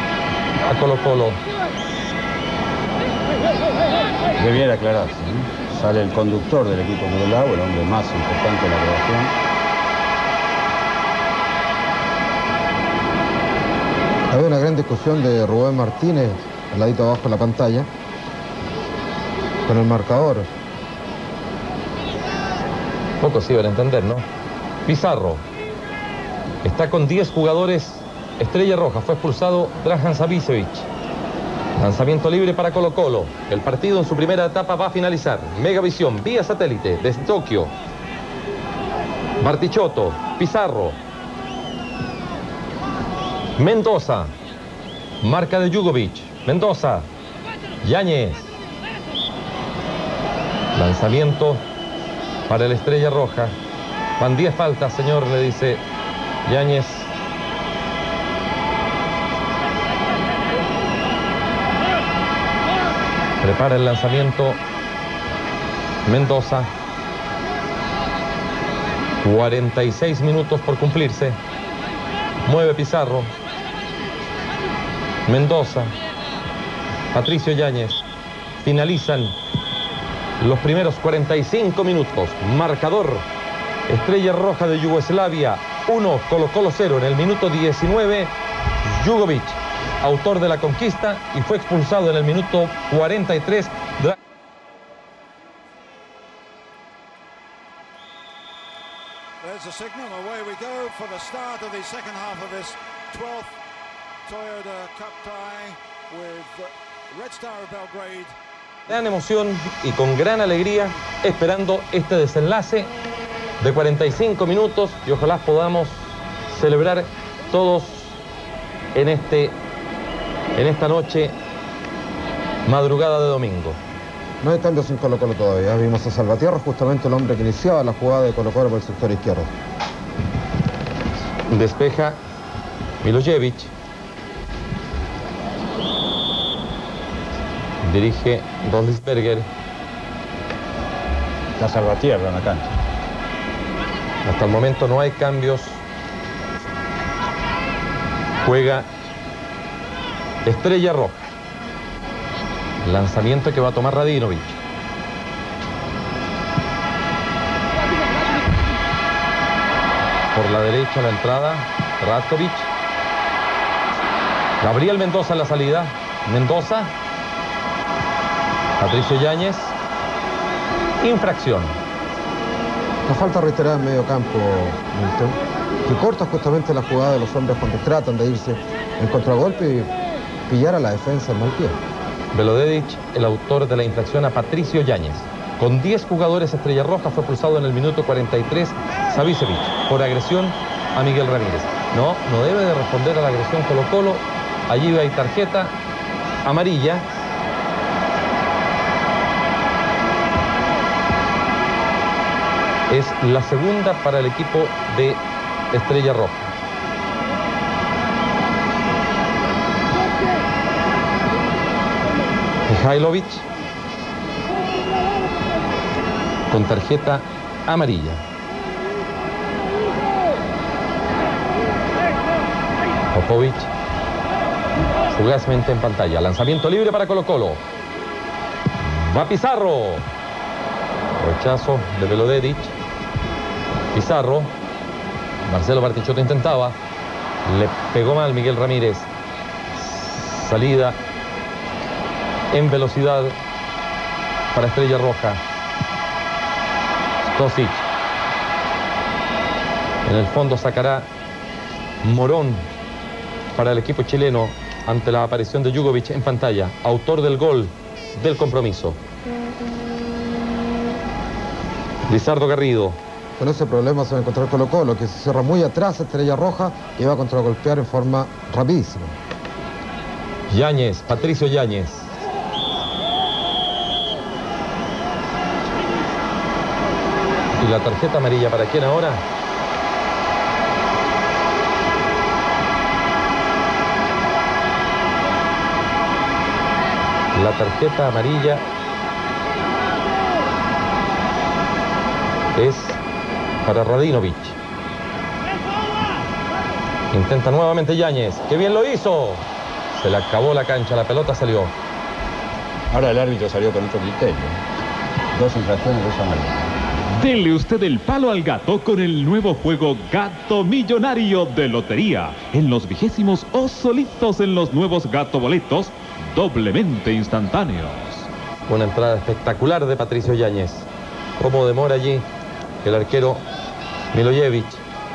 Speaker 1: a Colo-Colo.
Speaker 3: Debiera aclararse, ¿no? Sale el conductor del equipo Curelao, el hombre más importante de la creación.
Speaker 2: Había una gran discusión de Rubén Martínez, al ladito abajo de la pantalla, con el marcador.
Speaker 1: Pocos iban a entender, ¿no? Pizarro está con 10 jugadores. Estrella Roja, fue expulsado Dragan Savicevic. Lanzamiento libre para Colo-Colo. El partido en su primera etapa va a finalizar. Megavisión, vía satélite, desde Tokio. Bartichotto, Pizarro. Mendoza. Marca de Jugovic. Mendoza. Yáñez. Lanzamiento para el Estrella Roja. Van 10 faltas, señor, le dice Yáñez. Prepara el lanzamiento Mendoza. 46 minutos por cumplirse. Mueve Pizarro. Mendoza. Patricio Yáñez. Finalizan los primeros 45 minutos. Marcador: Estrella Roja de Yugoslavia 1, Colo-Colo 0. En el minuto 19, Jugovic, autor de la conquista, y fue expulsado en el minuto 43.
Speaker 6: There's a signal, away we go for the start of the second half of this 12th Toyota Cup tie with Red Star of Belgrade.
Speaker 1: Gran emoción y con gran alegría esperando este desenlace de 45 minutos y ojalá podamos celebrar todos en esta noche, madrugada de domingo.
Speaker 2: No hay cambios en Colo-Colo todavía. Vimos a Salvatierra, justamente el hombre que iniciaba la jugada de Colo-Colo por el sector izquierdo.
Speaker 1: Despeja Milojevic. Dirige Rodlisberger.
Speaker 3: Está Salvatierra en la cancha.
Speaker 1: Hasta el momento no hay cambios. Juega Estrella Roja. Lanzamiento que va a tomar Radinovic. Por la derecha la entrada, Ratkovic. Gabriel Mendoza en la salida. Mendoza. Patricio Yáñez. Infracción.
Speaker 2: La falta reiterada en medio campo, Milton, que corta justamente la jugada de los hombres cuando tratan de irse en contragolpe y pillar a la defensa en mal pie.
Speaker 1: Velodedic, el autor de la infracción a Patricio Yáñez. Con 10 jugadores, Estrella Roja fue expulsado en el minuto 43 Savicevic por agresión a Miguel Ramírez. No debe de responder a la agresión Colo-Colo. Allí hay tarjeta amarilla. Es la segunda para el equipo de Estrella Roja. Mihailovic con tarjeta amarilla. Popovic fugazmente en pantalla. Lanzamiento libre para Colo-Colo. Va Pizarro. Rechazo de Velodedic. Pizarro. Marcelo Bartichotto intentaba. Le pegó mal Miguel Ramírez. Salida en velocidad para Estrella Roja. Stosic. En el fondo sacará Morón para el equipo chileno ante la aparición de Jugovic en pantalla, autor del gol del compromiso. Lizardo Garrido.
Speaker 2: Con ese problema se va a encontrar Colo-Colo, que se cierra muy atrás Estrella Roja y va a contragolpear en forma rapidísima.
Speaker 1: Yáñez, Patricio Yáñez. ¿Y la tarjeta amarilla para quién ahora? La tarjeta amarilla es para Radinovic. Intenta nuevamente Yáñez. ¡Qué bien lo hizo! Se le acabó la cancha, la pelota salió.
Speaker 3: Ahora el árbitro salió con otro criterio. 2 infracciones, 2 amarillas.
Speaker 4: Dele usted el palo al gato con el nuevo juego Gato Millonario de Lotería. En los 20º o solitos en los nuevos Gato Boletos, doblemente instantáneos.
Speaker 1: Una entrada espectacular de Patricio Yáñez. Cómo demora allí el arquero Milojevic.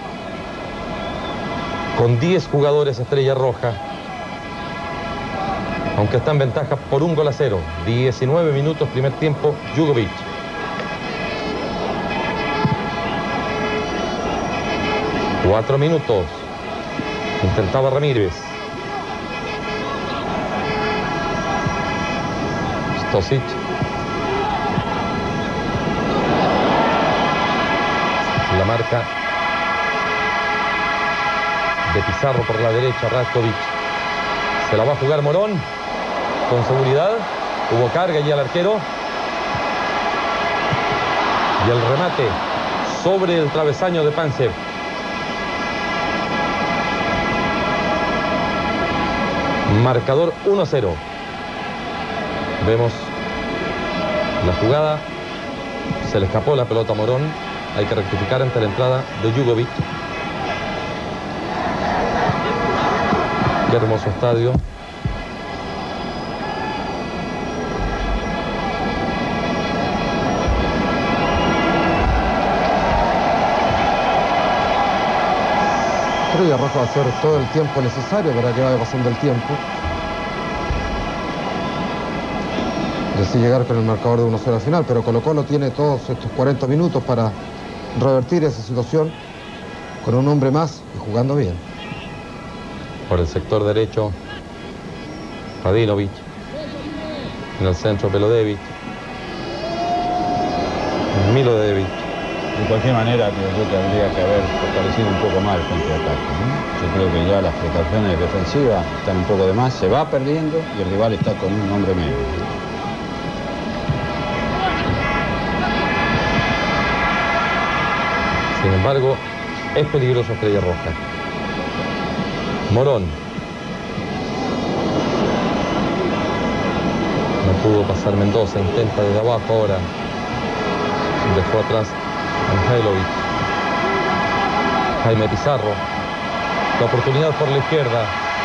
Speaker 1: Con 10 jugadores Estrella Roja. Aunque está en ventaja por 1-0. 19 minutos, primer tiempo, Jugovic. Cuatro minutos. Intentaba Ramírez. Stosic. La marca de Pizarro por la derecha, Ratkovic. Se la va a jugar Morón. Con seguridad. Hubo carga allí al arquero. Y el remate sobre el travesaño de Pancev. Marcador 1-0. Vemos la jugada. Se le escapó la pelota a Morón. Hay que rectificar ante la entrada de Jugovic. Qué hermoso estadio.
Speaker 2: Estrella Roja va a hacer todo el tiempo necesario para que vaya pasando el tiempo. Y así llegar con el marcador de 1-0 al final. Pero Colo-Colo tiene todos estos 40 minutos para revertir esa situación con un hombre más y jugando bien.
Speaker 1: Por el sector derecho, Radinovic. En el centro, Milojevic. Milojevic.
Speaker 3: De cualquier manera, creo que habría que haber fortalecido un poco más el contraataque, ¿no? Yo creo que ya las precauciones defensivas están un poco de más, se va perdiendo y el rival está con un hombre menos.
Speaker 1: Sin embargo, es peligroso Estrella Roja. Morón. No pudo pasar Mendoza, intenta desde abajo ahora. Dejó atrás a Mihailovic. Jaime Pizarro. La oportunidad por la izquierda.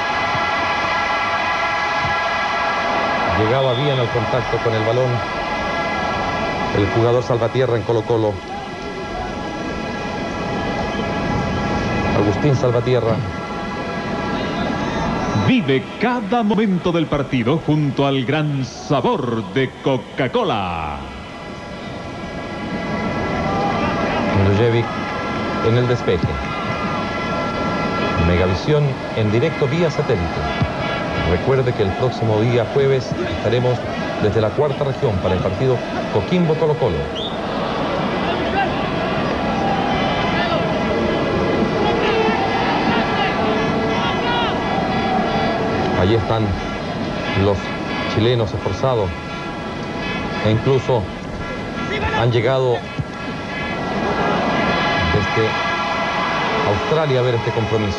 Speaker 1: Llegaba bien al contacto con el balón el jugador Salvatierra en Colo-Colo. Agustín Salvatierra.
Speaker 4: Vive cada momento del partido junto al gran sabor de Coca-Cola.
Speaker 1: Milojevic en el despeje. Megavisión en directo vía satélite. Recuerde que el próximo día jueves estaremos desde la cuarta región para el partido Coquimbo Colo-Colo. Allí están los chilenos esforzados e incluso han llegado desde Australia a ver este compromiso.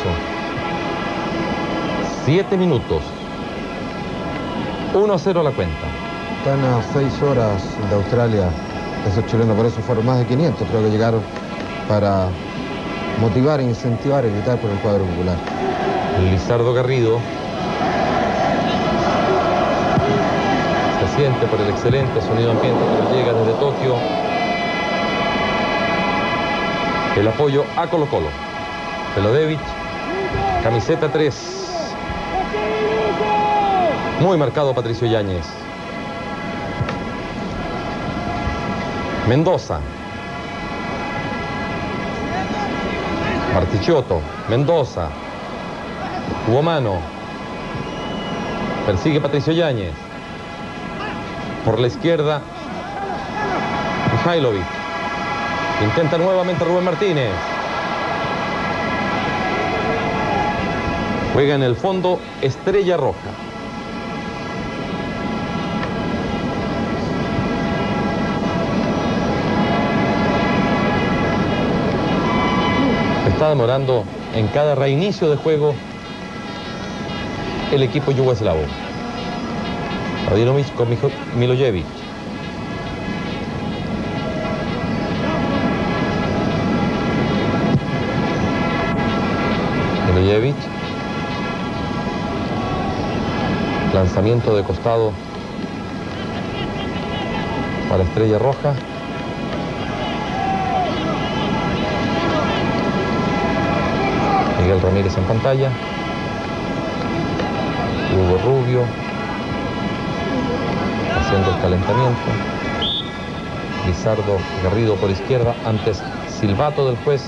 Speaker 1: 7 minutos. 1-0 la cuenta.
Speaker 2: Están a 6 horas de Australia esos chilenos, por eso fueron más de 500. Creo que llegaron para motivar, incentivar y gritar por el cuadro popular.
Speaker 1: Lizardo Garrido se siente por el excelente sonido ambiente que llega desde Tokio. El apoyo a Colo-Colo. Milojevic, camiseta 3. Muy marcado Patricio Yáñez. Mendoza. Bartichotto. Mendoza. Hubo mano. Persigue Patricio Yáñez. Por la izquierda, Mihailovic. Intenta nuevamente Rubén Martínez. Juega en el fondo Estrella Roja. Está demorando en cada reinicio de juego el equipo yugoslavo. Radinovic con Milojevic. Milojevic. Lanzamiento de costado para Estrella Roja. Miguel Ramírez en pantalla. Hugo Rubio haciendo el calentamiento. Lizardo Garrido por izquierda. Antes silbato del juez.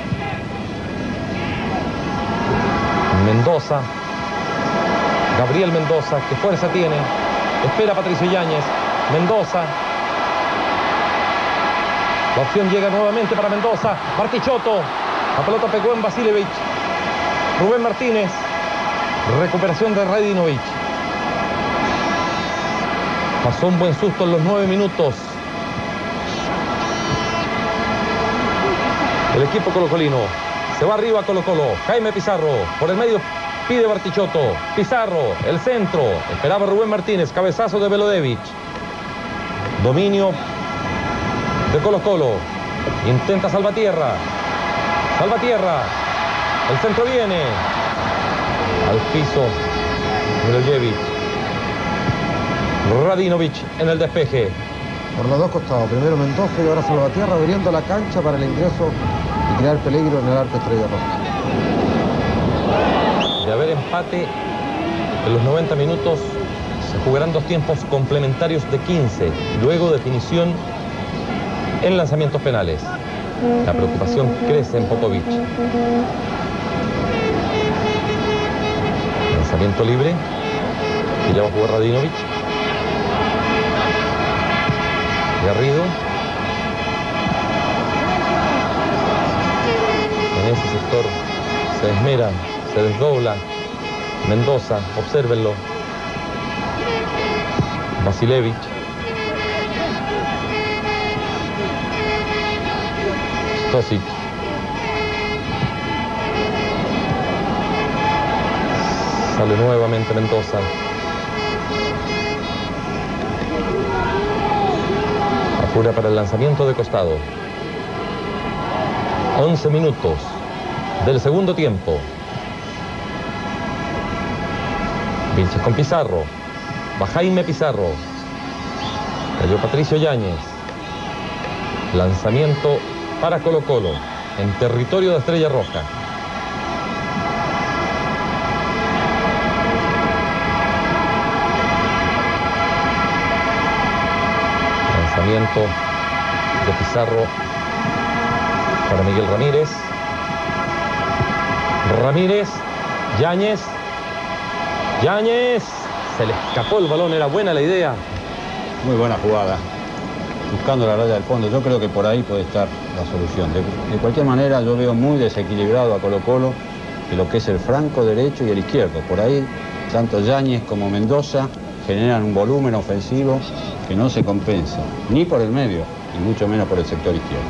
Speaker 1: Mendoza. Gabriel Mendoza, qué fuerza tiene. Espera Patricio Yáñez. Mendoza. La opción llega nuevamente para Mendoza. Bartichotto. La pelota pegó en Vasilevich. Rubén Martínez. Recuperación de Radinovic. Pasó un buen susto en los 9 minutos. El equipo colocolino. Se va arriba Colo-Colo. Jaime Pizarro. Por el medio pide Bartichotto. Pizarro. El centro. Esperaba Rubén Martínez. Cabezazo de Velodevich. Dominio de Colo-Colo. Intenta Salvatierra. Salvatierra. El centro viene. Al piso Milojevic. Radinovic en el despeje.
Speaker 2: Por los dos costados. Primero Mendoza y ahora Salvatierra abriendo la cancha para el ingreso y crear peligro en el arco Estrella Roja.
Speaker 1: De haber empate en los 90 minutos, se jugarán 2 tiempos complementarios de 15. Luego definición en lanzamientos penales. La preocupación crece en Popovic. Lanzamiento libre, que ya va a jugar Radinovic. Garrido. En ese sector se esmera, se desdobla. Mendoza, obsérvenlo. Vasilevich. Stosic. Sale nuevamente Mendoza. Apura para el lanzamiento de costado. 11 minutos del segundo tiempo. Vilches con Pizarro. Va Jaime Pizarro. Cayó Patricio Yáñez. Lanzamiento para Colo-Colo en territorio de Estrella Roja. Lanzamiento de Pizarro para Miguel Ramírez. Ramírez. Yáñez. Yáñez. Se le escapó el balón, era buena la idea.
Speaker 3: Muy buena jugada. Buscando la raya del fondo, yo creo que por ahí puede estar la solución. De cualquier manera, yo veo muy desequilibrado a Colo-Colo de lo que es el franco derecho y el izquierdo. Por ahí, tanto Yáñez como Mendoza generan un volumen ofensivo que no se compensa, ni por el medio, y mucho menos por el sector izquierdo.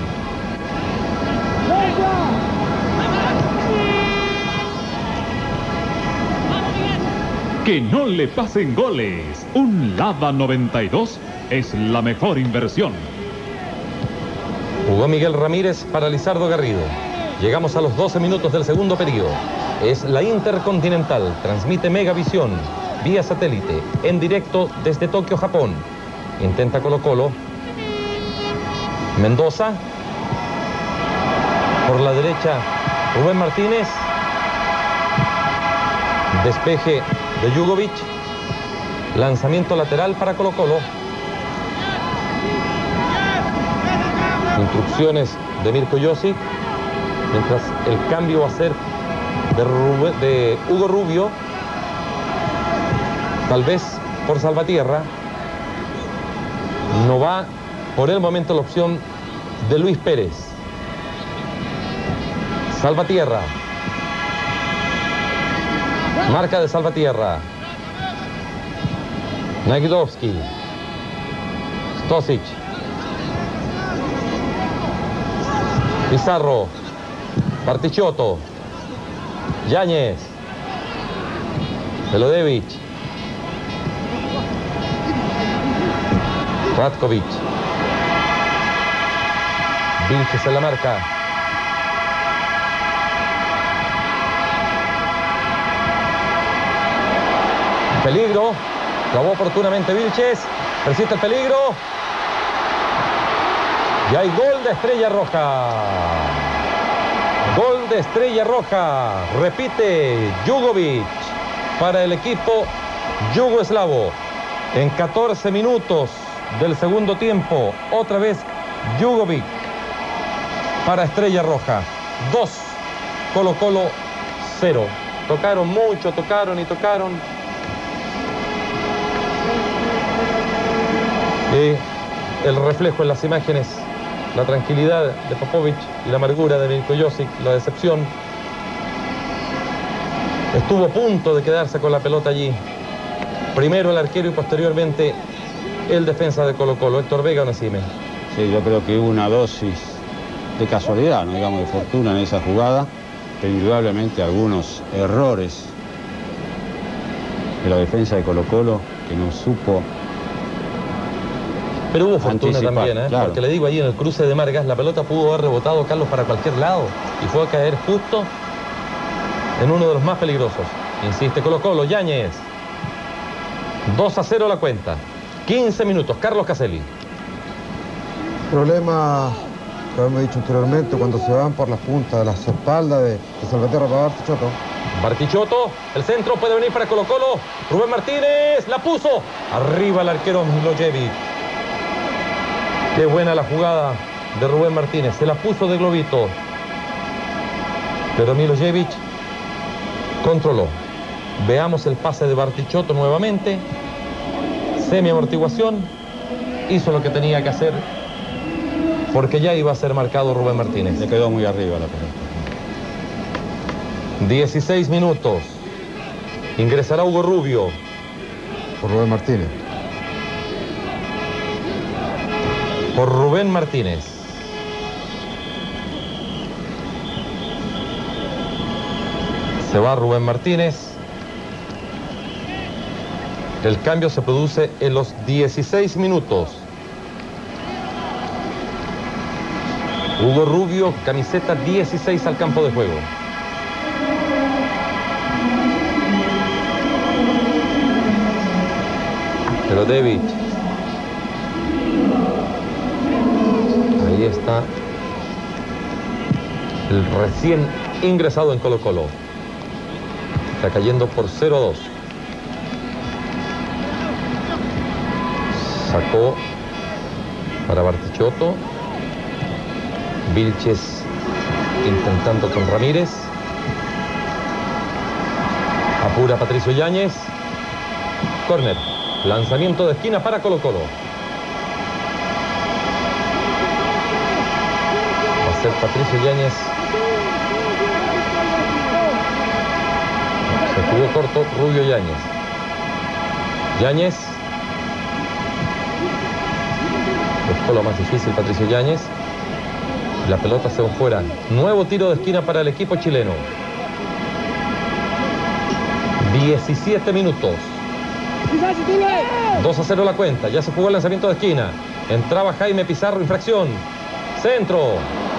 Speaker 4: Que no le pasen goles. Un Lada 92 es la mejor inversión.
Speaker 1: Jugó Miguel Ramírez para Lizardo Garrido. Llegamos a los 12 minutos del segundo periodo. Es la Intercontinental. Transmite Megavisión vía satélite en directo desde Tokio, Japón. Intenta Colo-Colo. Mendoza. Por la derecha Rubén Martínez. Despeje de Jugovic. Lanzamiento lateral para Colo-Colo. Instrucciones de Mirko Josic. Mientras el cambio va a ser de Hugo Rubio. Tal vez por Salvatierra. No va por el momento la opción de Luis Pérez. Salvatierra. Marca de Salvatierra. Nagidovsky. Stosic. Pizarro. Bartichotto. Yáñez. Velodevich. Ratkovic. Vilches en la marca. Peligro. Clavó oportunamente Vilches. Persiste el peligro. Y hay gol de Estrella Roja. Gol de Estrella Roja. Repite Jugovic para el equipo yugoslavo. En 14 minutos del segundo tiempo, otra vez Jugovic para Estrella Roja. 2, Colo-Colo 0. Tocaron mucho, tocaron y tocaron. Y el reflejo en las imágenes, la tranquilidad de Popovic y la amargura de Mirko Josic, la decepción. Estuvo a punto de quedarse con la pelota allí. Primero el arquero y posteriormente el defensa de Colo-Colo, Héctor Vega Onasime.
Speaker 3: Sí, yo creo que hubo una dosis de casualidad, no digamos de fortuna en esa jugada, pero indudablemente algunos errores de la defensa de Colo-Colo que no supo.
Speaker 1: Pero hubo fortuna
Speaker 3: anticipar,
Speaker 1: también,
Speaker 3: claro.
Speaker 1: Porque le digo, allí en el cruce de Margas, la pelota pudo haber rebotado, Carlos, para cualquier lado y fue a caer justo en uno de los más peligrosos. Insiste Colo-Colo, Yáñez. 2-0 la cuenta. 15 minutos, Carlos Caselli.
Speaker 2: Problema que habíamos dicho anteriormente, cuando se van por las puntas de las espaldas de Salvatierra para Bartichotto.
Speaker 1: Bartichotto, el centro puede venir para Colo-Colo. Rubén Martínez, la puso. Arriba el arquero Milojevic. Qué buena la jugada de Rubén Martínez. Se la puso de globito. Pero Milojevic controló. Veamos el pase de Bartichotto nuevamente. Semi-amortiguación. Hizo lo que tenía que hacer, porque ya iba a ser marcado Rubén Martínez.
Speaker 3: Le quedó muy arriba la pelota.
Speaker 1: 16 minutos. Ingresará Hugo Rubio.
Speaker 2: Por Rubén Martínez.
Speaker 1: Por Rubén Martínez. Se va Rubén Martínez. El cambio se produce en los 16 minutos. Hugo Rubio, camiseta 16 al campo de juego. Milojevic. Ahí está el recién ingresado en Colo-Colo. Está cayendo por 0-2. Sacó para Bartichotto. Vilches intentando con Ramírez. Apura Patricio Yáñez. Córner. Lanzamiento de esquina para Colo-Colo. Va a ser Patricio Yáñez. Se jugó corto Rubio Yáñez. Yáñez. Buscó lo más difícil Patricio Yáñez. La pelota se va fuera. Nuevo tiro de esquina para el equipo chileno. 17 minutos. 2-0 la cuenta. Ya se jugó el lanzamiento de esquina. Entraba Jaime Pizarro, infracción. Centro.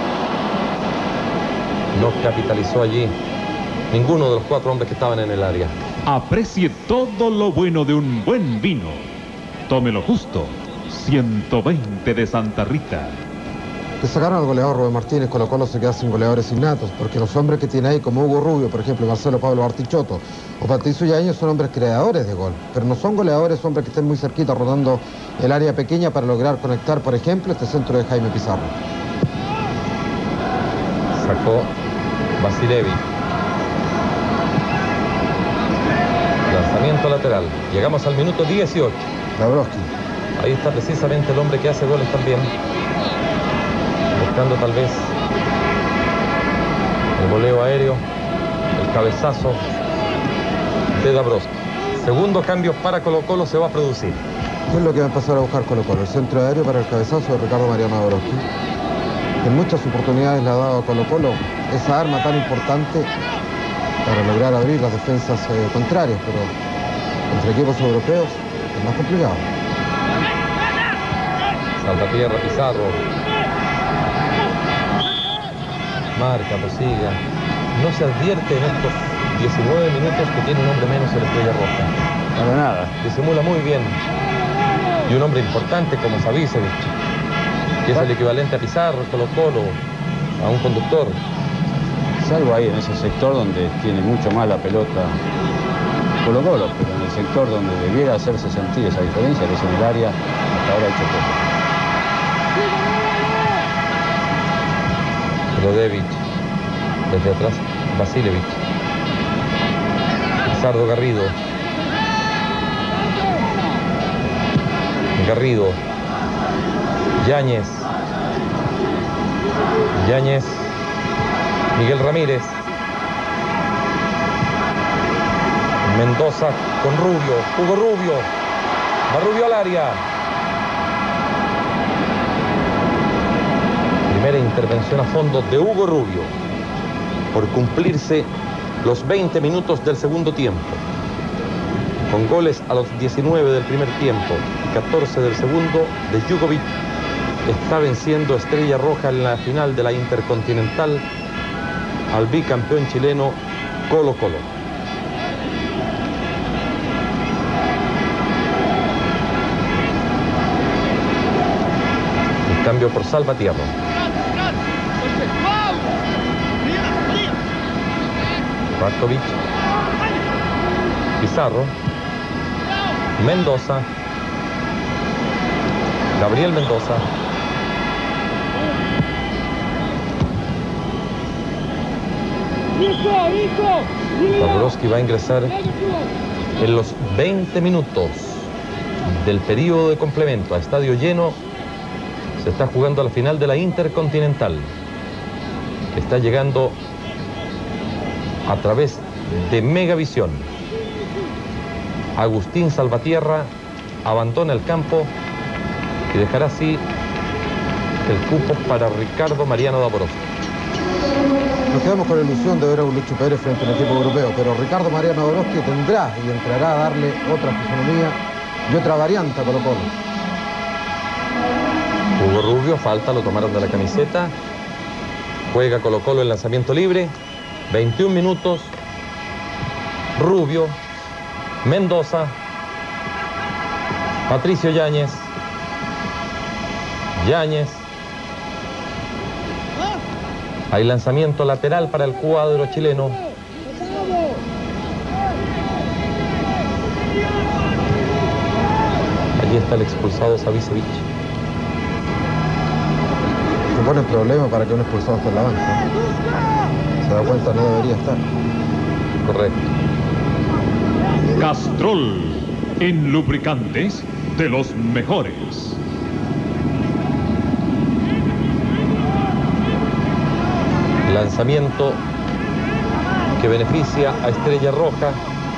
Speaker 1: No capitalizó allí ninguno de los 4 hombres que estaban en el área.
Speaker 4: Aprecie todo lo bueno de un buen vino. Tómelo justo. 120 de Santa Rita.
Speaker 2: Le sacaron al goleador Rubén Martínez, Colo-Colo se queda sin goleadores innatos, porque los hombres que tiene ahí, como Hugo Rubio, por ejemplo, Marcelo Pablo Bartichotto o Patricio Yáñez, son hombres creadores de gol, pero no son goleadores, hombres que estén muy cerquita rodando el área pequeña para lograr conectar, por ejemplo, este centro de Jaime Pizarro.
Speaker 1: Sacó Vasilevich. Lanzamiento lateral. Llegamos al minuto 18.
Speaker 2: Dabrowski.
Speaker 1: Ahí está precisamente el hombre que hace goles también. Buscando tal vez el voleo aéreo, el cabezazo de Dabrowski. Segundo cambio para Colo-Colo se va a producir.
Speaker 2: ¿Qué es lo que va a empezar a buscar Colo-Colo? El centro aéreo para el cabezazo de Ricardo Mariano Dabrowski. En muchas oportunidades le ha dado a Colo-Colo esa arma tan importante para lograr abrir las defensas contrarias, pero entre equipos europeos es más complicado.
Speaker 1: Salvatierra, Pizarro. Marca, prosiga. No se advierte en estos 19 minutos que tiene un hombre menos en la Estrella Roja.
Speaker 3: Para nada.
Speaker 1: Disimula muy bien. Y un hombre importante como Savicevic, que es el equivalente a Pizarro, Colo-Colo, a un conductor.
Speaker 3: Salvo ahí en ese sector donde tiene mucho más la pelota Colo-Colo, pero en el sector donde debiera hacerse sentir esa diferencia, que es en el área, hasta ahora ha hecho poco.
Speaker 1: Milojevic, desde atrás, Vasiljevic. Lizardo Garrido. Garrido. Yáñez. Yáñez. Miguel Ramírez. Mendoza con Rubio. Hugo Rubio. Va Rubio al área. Primera intervención a fondo de Hugo Rubio. Por cumplirse los 20 minutos del segundo tiempo. Con goles a los 19 del primer tiempo y 14 del segundo de Jugovic, está venciendo Estrella Roja en la final de la Intercontinental al bicampeón chileno Colo-Colo. El cambio por Salvatierra. Barkovic. Pizarro. Mendoza. Gabriel Mendoza. Dabrowski va a ingresar en los 20 minutos del periodo de complemento. A estadio lleno se está jugando a la final de la Intercontinental, que está llegando a través de Megavisión. Agustín Salvatierra abandona el campo y dejará así el cupo para Ricardo Mariano Dabrowski.
Speaker 2: Nos quedamos con la ilusión de ver a un Lucho Pérez frente a un equipo europeo, pero Ricardo Mariano Dabrowski tendrá y entrará a darle otra fisonomía y otra variante a Colo-Colo.
Speaker 1: Hugo Rubio, falta, lo tomaron de la camiseta. Juega Colo-Colo el lanzamiento libre. 21 minutos. Rubio, Mendoza, Patricio Yáñez. Yáñez. Hay lanzamiento lateral para el cuadro chileno. Allí está el expulsado Savicevic.
Speaker 2: Se pone el problema para que un expulsado esté en la banca. Se da cuenta, no debería estar.
Speaker 1: Correcto.
Speaker 4: Castrol, en lubricantes de los mejores.
Speaker 1: Lanzamiento que beneficia a Estrella Roja.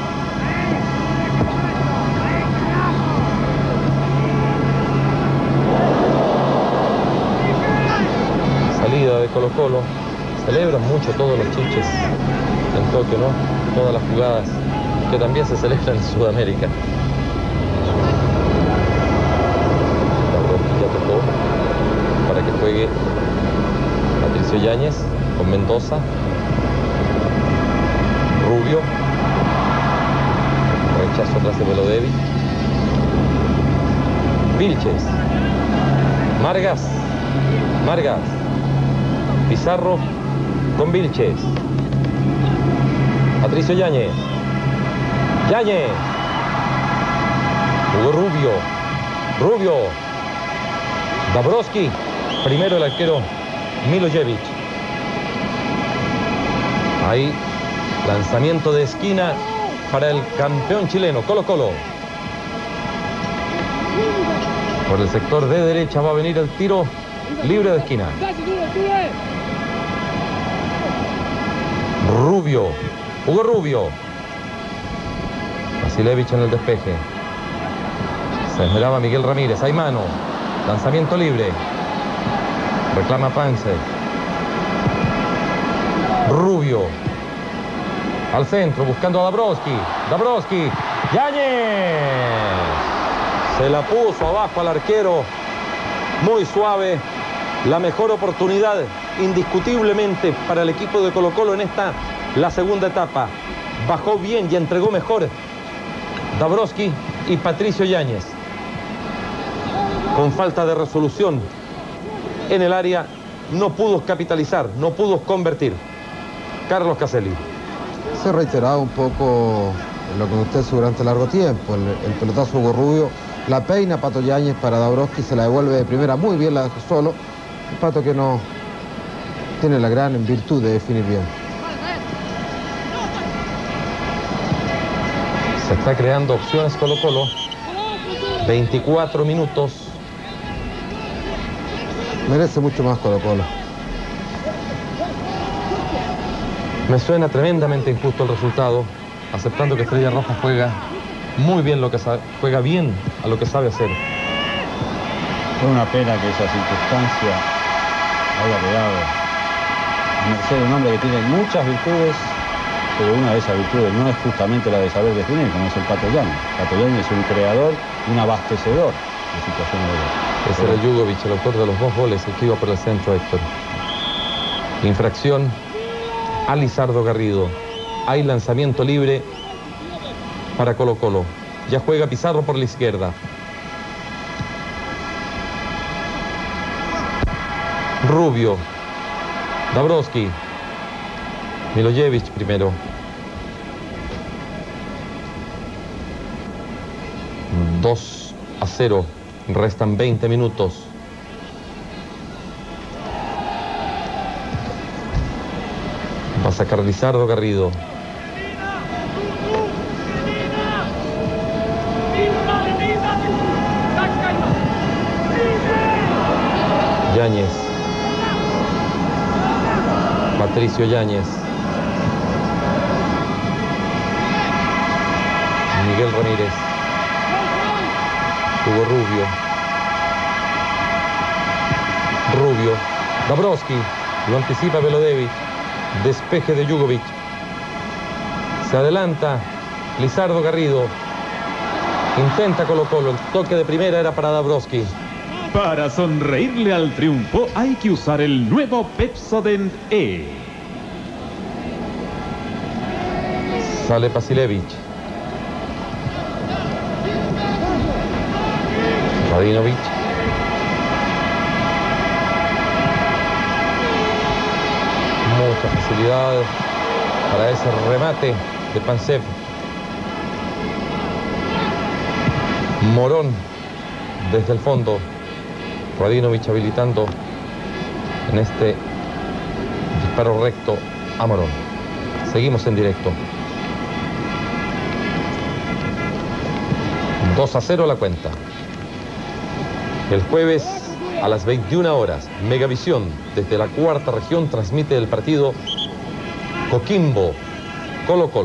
Speaker 1: Salida de Colo-Colo. Celebran mucho todos los chiches en Tokio, ¿no? Todas las jugadas que también se celebran en Sudamérica. Ya tocó para que juegue Patricio Yáñez con Mendoza. Rubio. Rechazo atrás de Milojevic. Vilches. Margas. Pizarro con Vilches. Patricio Yáñez. Hugo Rubio. Dabrowski. Primero el arquero Milojevic. Ahí, lanzamiento de esquina para el campeón chileno, Colo-Colo. Por el sector de derecha va a venir el tiro libre de esquina. Hugo Rubio. Vasiljevic en el despeje. Se esmeraba Miguel Ramírez, hay mano. Lanzamiento libre. Reclama Panzer. Rubio. Al centro, buscando a Dabrowski. Yáñez. Se la puso abajo al arquero. Muy suave. La mejor oportunidad, indiscutiblemente, para el equipo de Colo-Colo en esta, la segunda etapa. Bajó bien y entregó mejor Dabrowski y Patricio Yáñez. Con falta de resolución en el área, no pudo capitalizar, no pudo convertir. Carlos Caselli.
Speaker 2: Se ha reiterado un poco lo que usted durante largo tiempo. El pelotazo Hugo Rubio, la peina Pato Yáñez para Dabrowski, se la devuelve de primera, muy bien la dejó solo. Un Pato que no tiene la gran virtud de definir bien.
Speaker 1: Se está creando opciones Colo-Colo. 24 minutos.
Speaker 2: Merece mucho más Colo-Colo.
Speaker 1: Me suena tremendamente injusto el resultado, aceptando que Estrella Roja juega muy bien juega bien a lo que sabe hacer.
Speaker 3: Fue una pena que esa circunstancia haya quedado a merced de un hombre que tiene muchas virtudes, pero una de esas virtudes no es justamente la de saber definir, como es el Pato Yáñez. Pato Yáñez es un creador y un abastecedor de situaciones de gol.
Speaker 1: Ese era Jugovic, el autor de los 2 goles, el que iba por el centro, Héctor. Infracción a Lizardo Garrido. Hay lanzamiento libre para Colo-Colo. Ya juega Pizarro por la izquierda. Rubio. Dabrowski. Milojevic primero. 2-0. Restan 20 minutos. Va a sacar Lizardo Garrido. Yáñez. Patricio Yáñez. Miguel Ramírez. Hugo Rubio. Dabrowski. Lo anticipa Milojevic. Despeje de Jugovic. Se adelanta Lizardo Garrido. Intenta Colo-Colo. El toque de primera era para Dabrowski.
Speaker 4: Para sonreírle al triunfo hay que usar el nuevo Pepsodent E.
Speaker 1: Sale Pasilevich. Radinovic. Mucha facilidad para ese remate de Pancev. Morón desde el fondo. Radinovic habilitando en este disparo recto a Morón. Seguimos en directo. 2-0 la cuenta. El jueves a las 21 horas, Megavisión desde la 4ª región transmite el partido Coquimbo Colo-Colo.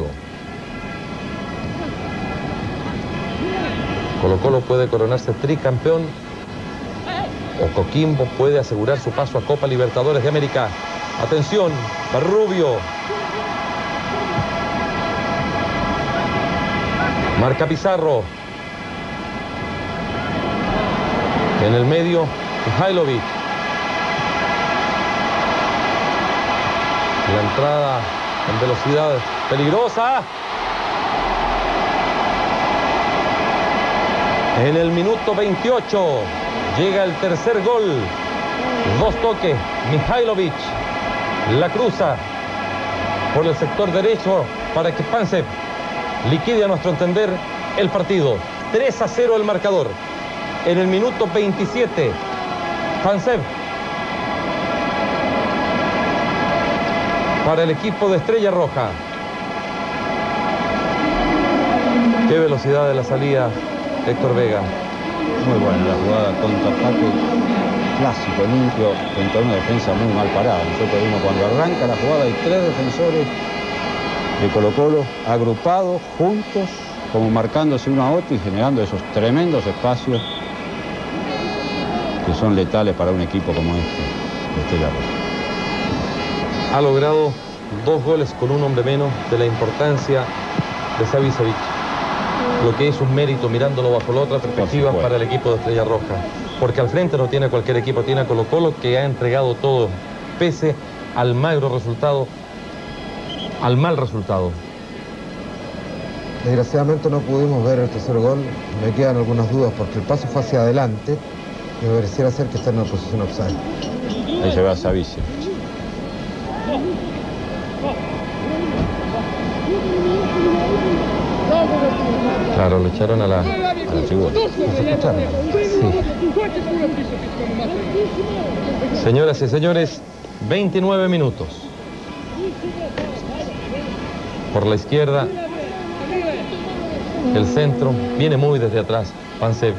Speaker 1: Colo-Colo puede coronarse tricampeón o Coquimbo puede asegurar su paso a Copa Libertadores de América. Atención, Rubio. Marca Pizarro. En el medio, Mihailovic. La entrada en velocidad peligrosa. En el minuto 28 llega el tercer gol. 2 toques. Mihailovic la cruza por el sector derecho para que Pancev liquide, a nuestro entender, el partido. 3-0 el marcador. En el minuto 27, Pancev para el equipo de Estrella Roja. Qué velocidad de la salida, Héctor Vega.
Speaker 3: Muy buena la jugada, contraataque clásico, limpio, frente a una defensa muy mal parada. Nosotros vimos cuando arranca la jugada, hay 3 defensores de Colo-Colo agrupados, juntos, como marcándose uno a otro y generando esos tremendos espacios que son letales para un equipo como este, Estrella Roja.
Speaker 1: Ha logrado 2 goles con un hombre menos, de la importancia de Savicevic. Lo que es un mérito mirándolo bajo la otra perspectiva para el equipo de Estrella Roja. Porque al frente no tiene cualquier equipo, tiene a Colo-Colo, que ha entregado todo, pese al magro resultado, al mal resultado.
Speaker 2: Desgraciadamente no pudimos ver el tercer gol. Me quedan algunas dudas porque el paso fue hacia adelante y me pareciera ser que está en una posición offside.
Speaker 3: Ahí se va a Savici.
Speaker 1: Claro, lo echaron a la
Speaker 3: tribuna.
Speaker 1: Sí. Señoras y señores, 29 minutos. Por la izquierda, el centro, viene muy desde atrás, Pancev.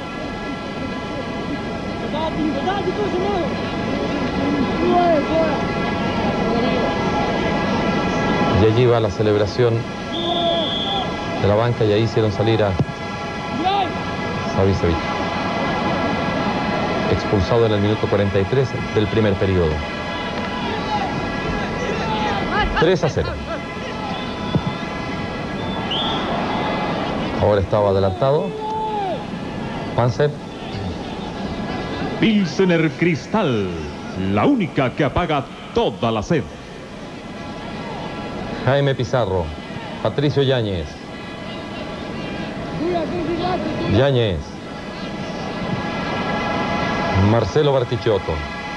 Speaker 1: Y allí va la celebración de la banca y ahí hicieron salir a Savicevic, expulsado en el minuto 43 del primer periodo. 3-0. Ahora estaba adelantado Pancev.
Speaker 4: Pilsener Cristal, la única que apaga toda la sed.
Speaker 1: Jaime Pizarro, Patricio Yáñez. Yáñez, Marcelo Bartichotto.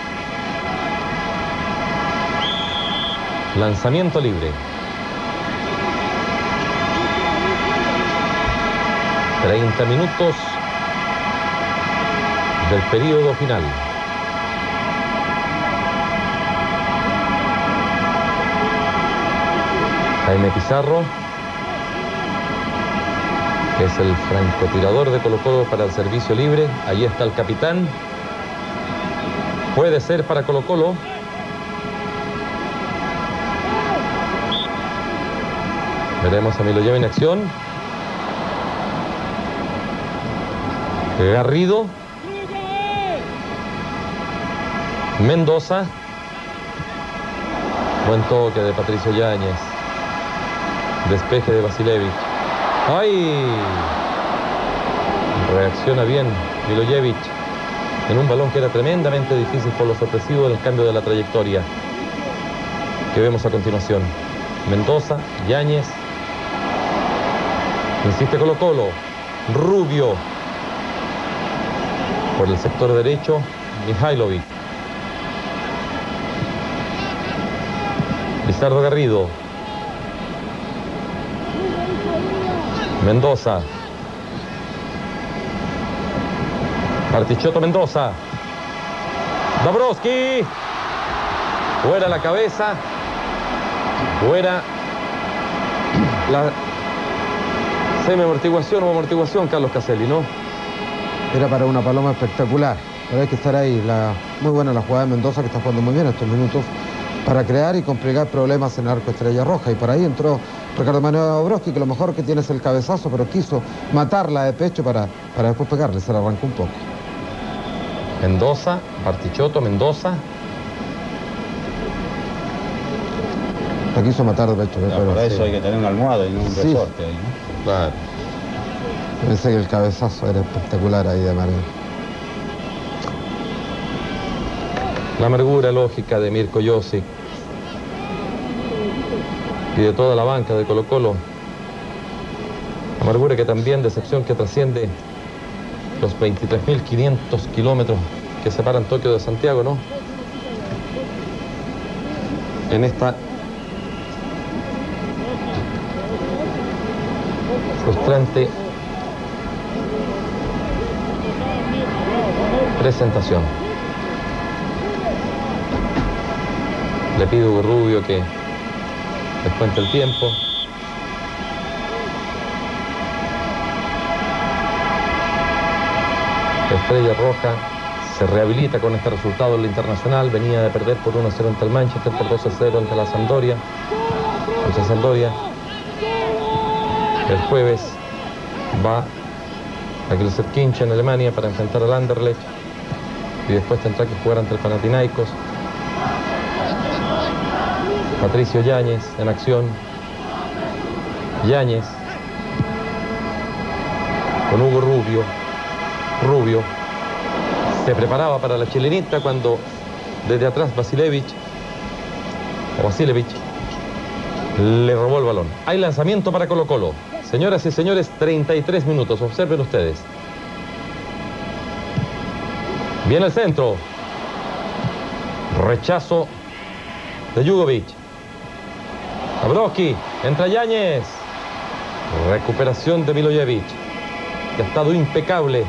Speaker 1: Lanzamiento libre. 30 minutos del periodo final. Jaime Pizarro, que es el francotirador de Colo-Colo para el servicio libre. Allí está el capitán. Puede ser para Colo-Colo. Veremos a Milojevic en acción. Garrido. Mendoza. Buen toque de Patricio Yáñez. Despeje de Vasilevich. ¡Ay! Reacciona bien Milojevic en un balón que era tremendamente difícil por lo sorpresivo del cambio de la trayectoria que vemos a continuación. Mendoza, Yáñez. Insiste Colo-Colo. Rubio. Por el sector derecho, Mihailovic. Lizardo Garrido. Mendoza. Bartichotto Mendoza. Dabrowski. Fuera la cabeza. Fuera la semi-amortiguación o amortiguación, Carlos Caselli, ¿no?
Speaker 2: Era para una paloma espectacular. Pero hay que estar ahí. Muy buena la jugada de Mendoza, que está jugando muy bien estos minutos, para crear y complicar problemas en el arco Estrella Roja. Y por ahí entró Ricardo Manuel Dabrowski, que lo mejor que tiene es el cabezazo, pero quiso matarla de pecho para después pegarle. Se la arrancó un poco.
Speaker 1: Mendoza, Bartichotto, Mendoza.
Speaker 2: La quiso matar de pecho.
Speaker 3: Pero para eso hay que tener una almohada y no un resorte ahí, ¿no?
Speaker 1: Claro.
Speaker 2: Pensé que el cabezazo era espectacular ahí de Manuel.
Speaker 1: La amargura lógica de Mirko Josic y de toda la banca de Colo-Colo. Amargura que también, decepción que trasciende los 23.500 kilómetros que separan Tokio de Santiago, ¿no? En esta frustrante presentación. Le pido a Hugo Rubio que descuente el tiempo. Estrella Roja se rehabilita con este resultado en la Internacional. Venía de perder por 1-0 ante el Manchester, por 2-0 ante la Sampdoria. El jueves va a Gelsenkirchen en Alemania para enfrentar al Anderlecht y después tendrá que jugar ante el Panathinaikos. Patricio Yáñez en acción. Yáñez con Hugo Rubio. Rubio se preparaba para la chilenita cuando desde atrás Vasilevich le robó el balón. Hay lanzamiento para Colo-Colo. Señoras y señores, 33 minutos. Observen ustedes. Viene el centro. Rechazo de Jugovic. Dabrowski. Entra Yáñez. Recuperación de Milojevic, que ha estado impecable.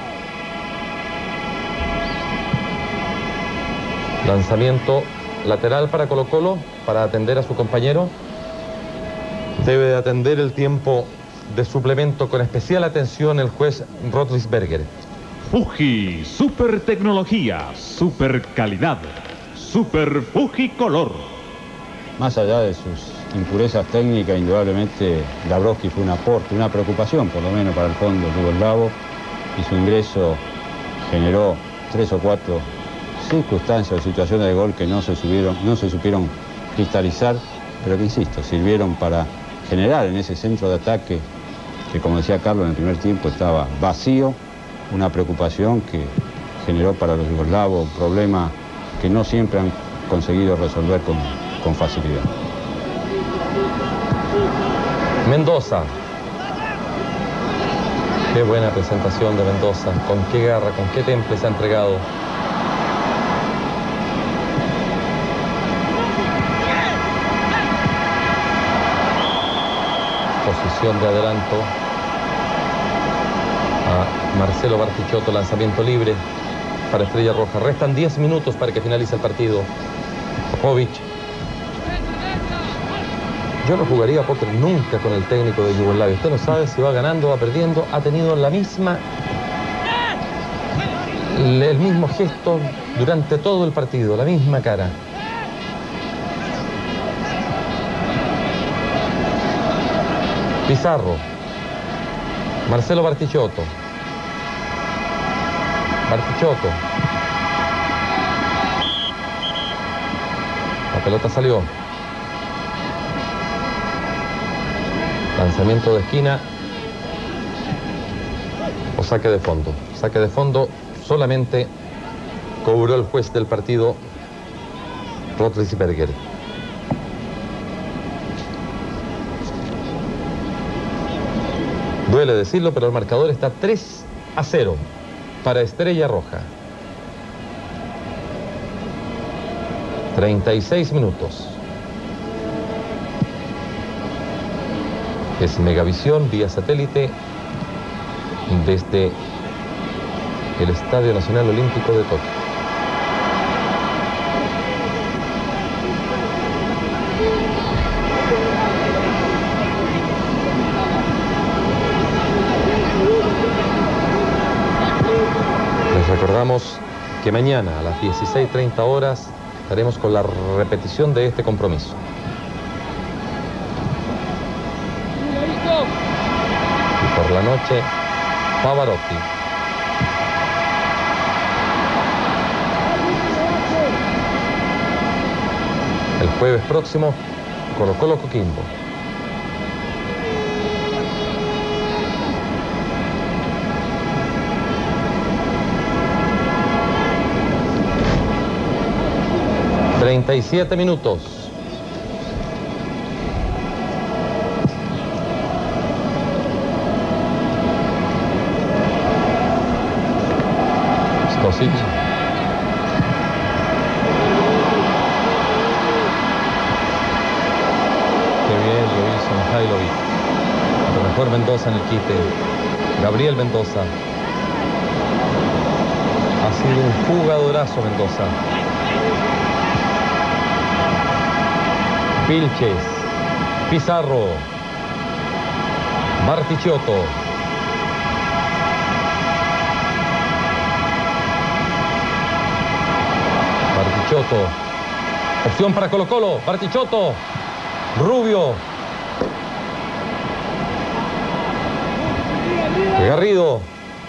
Speaker 1: Lanzamiento lateral para Colo-Colo, para atender a su compañero. Debe de atender el tiempo de suplemento con especial atención el juez Roethlisberger.
Speaker 4: Fuji, super tecnología, super calidad, super Fuji color.
Speaker 3: Más allá de sus impurezas técnicas, indudablemente Dabrowski fue un aporte, una preocupación por lo menos para el fondo yugoslavo, y su ingreso generó 3 o 4 circunstancias o situaciones de gol que no se supieron cristalizar, pero que, insisto, sirvieron para generar en ese centro de ataque, que como decía Carlos en el primer tiempo estaba vacío, una preocupación que generó para los yugoslavos un problema que no siempre han conseguido resolver con facilidad.
Speaker 1: Mendoza. Qué buena presentación de Mendoza. Con qué garra, con qué temple se ha entregado. Posición de adelanto a Marcelo Bartichotto. Lanzamiento libre para Estrella Roja. Restan 10 minutos para que finalice el partido. Popovic. Yo no jugaría póker nunca con el técnico de Yugoslavia. Usted no sabe si va ganando o va perdiendo. Ha tenido el mismo gesto durante todo el partido, la misma cara. Pizarro. Marcelo Bartichotto. Bartichotto. La pelota salió. Lanzamiento de esquina o saque de fondo. Saque de fondo solamente cobró el juez del partido, Roethlisberger. Duele decirlo, pero el marcador está 3-0 para Estrella Roja. 36 minutos. Es Megavisión vía satélite desde el Estadio Nacional Olímpico de Tokio. Les recordamos que mañana a las 16:30 horas estaremos con la repetición de este compromiso. Por la noche, Pavarotti. El jueves próximo, Colo-Colo Coquimbo. ...37 minutos... Stosic. Qué bien lo hizo Mihailovic. Lo mejor Mendoza en el quite. Gabriel Mendoza. Ha sido un jugadorazo Mendoza. Vilches. Pizarro. Bartichotto. Bartichotto. Opción para Colo-Colo. Bartichotto. Rubio. Garrido.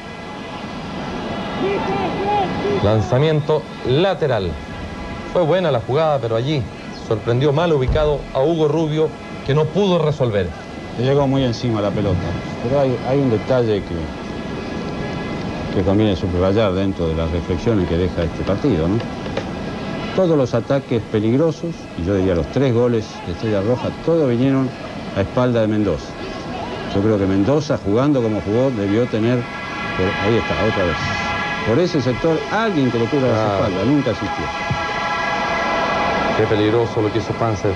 Speaker 1: Lanzamiento lateral. Fue buena la jugada, pero allí sorprendió mal ubicado a Hugo Rubio, que no pudo resolver.
Speaker 3: Le llegó muy encima la pelota. Pero hay un detalle que conviene subrayar dentro de las reflexiones que deja este partido, ¿no? Todos los ataques peligrosos, y yo diría los 3 goles de Estrella Roja, todos vinieron a espalda de Mendoza. Yo creo que Mendoza, jugando como jugó, debió tener, ahí está, otra vez, por ese sector, alguien que le cubra la espalda, nunca asistió.
Speaker 1: Qué peligroso lo que hizo Panzer.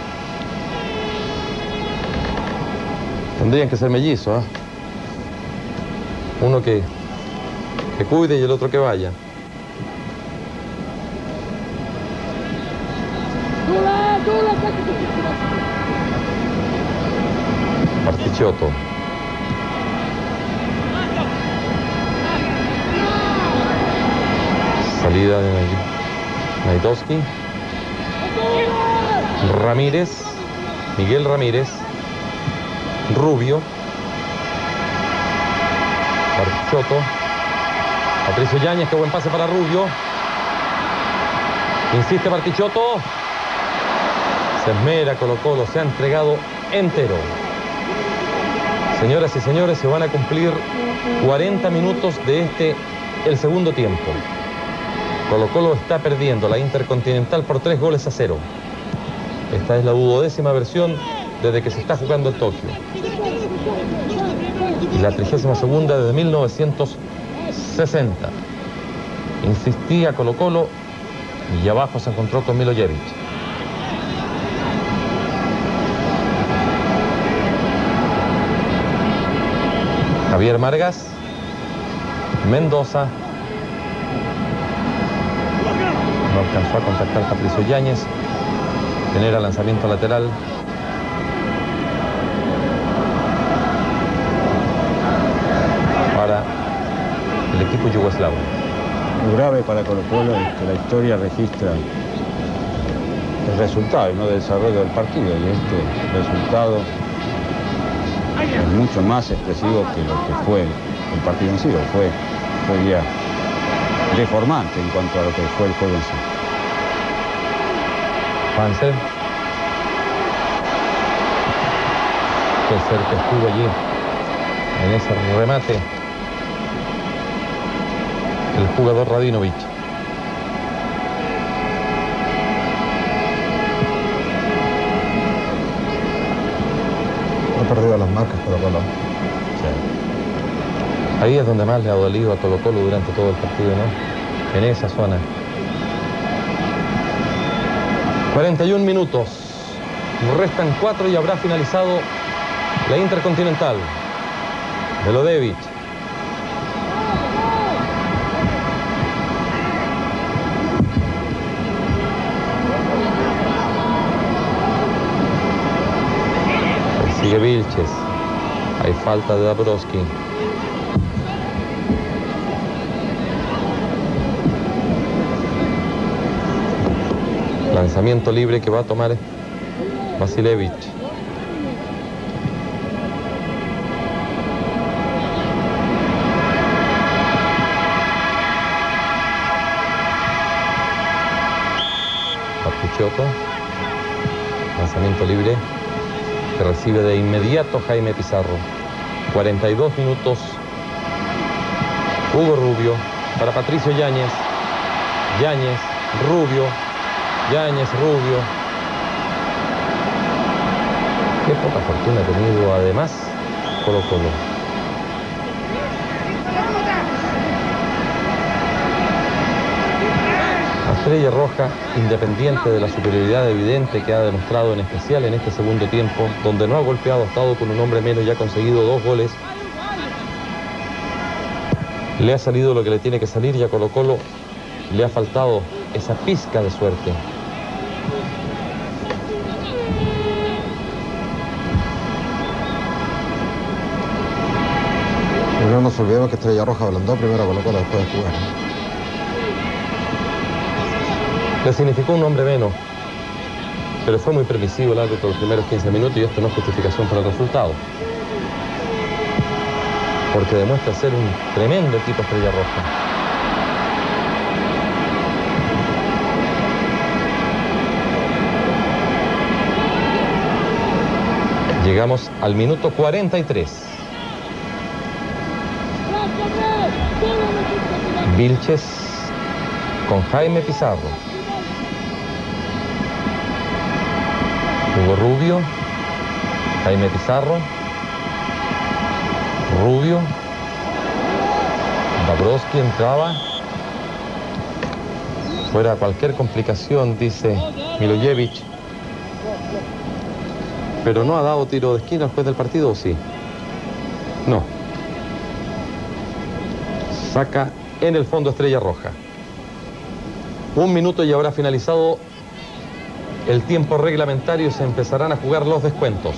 Speaker 1: Tendrían que ser mellizos, ¿eh? Uno que cuide y el otro que vaya. Bartichotto. Salida de Naidowski. Ramírez. Miguel Ramírez. Rubio. Bartichotto. Patricio Yáñez, qué buen pase para Rubio. Insiste Bartichotto. Se esmera Colo-Colo, se ha entregado entero. Señoras y señores, se van a cumplir 40 minutos de el segundo tiempo. Colo-Colo está perdiendo la Intercontinental por 3-0. Esta es la 12ª versión desde que se está jugando en Tokio. Y la 32ª desde 1960. Insistía Colo-Colo y abajo se encontró con Milojevic. Javier Margas, Mendoza, no alcanzó a contactar Patricio Yáñez, genera lanzamiento lateral. Para el equipo yugoslavo.
Speaker 3: Lo grave para Colo-Colo es que la historia registra el resultado y no el desarrollo del partido, y este resultado es mucho más expresivo que lo que fue el partido en sí, fue ya deformante en cuanto a lo que fue el juego en sí.
Speaker 1: Panzer. Qué cerca estuvo allí en ese remate el jugador Radinovic.
Speaker 2: Ha perdido las marcas Colo-Colo.
Speaker 1: Sí. Ahí es donde más le ha dolido a Colo-Colo durante todo el partido, ¿no? En esa zona. 41 minutos. Restan 4 y habrá finalizado la Intercontinental. Milojevic. Sigue Vilches. Hay falta de Dabrowski. Lanzamiento libre que va a tomar Vasilevich. Bartichotto. Lanzamiento libre que recibe de inmediato Jaime Pizarro. 42 minutos. Hugo Rubio para Patricio Yáñez. Yáñez, Rubio. Yáñez, Rubio. Qué poca fortuna ha tenido además Colo-Colo. Estrella Roja, independiente de la superioridad evidente que ha demostrado en especial en este segundo tiempo, donde no ha golpeado, ha estado con un hombre menos y ha conseguido 2 goles. Le ha salido lo que le tiene que salir y a Colo-Colo le ha faltado esa pizca de suerte.
Speaker 2: Pero no nos olvidemos que Estrella Roja ablandó primero a Colo-Colo después de jugar.
Speaker 1: Le significó un hombre menos, pero fue muy permisivo el árbitro los primeros 15 minutos y esto no es justificación para el resultado. Porque demuestra ser un tremendo equipo Estrella Roja. Llegamos al minuto 43. Vilches con Jaime Pizarro. Hugo Rubio, Jaime Pizarro, Rubio. Dabrowski entraba. Fuera cualquier complicación, dice Milojevic. Pero no ha dado tiro de esquina después del partido, ¿o sí? No. Saca en el fondo Estrella Roja. 1 minuto y habrá finalizado el tiempo reglamentario y se empezarán a jugar los descuentos.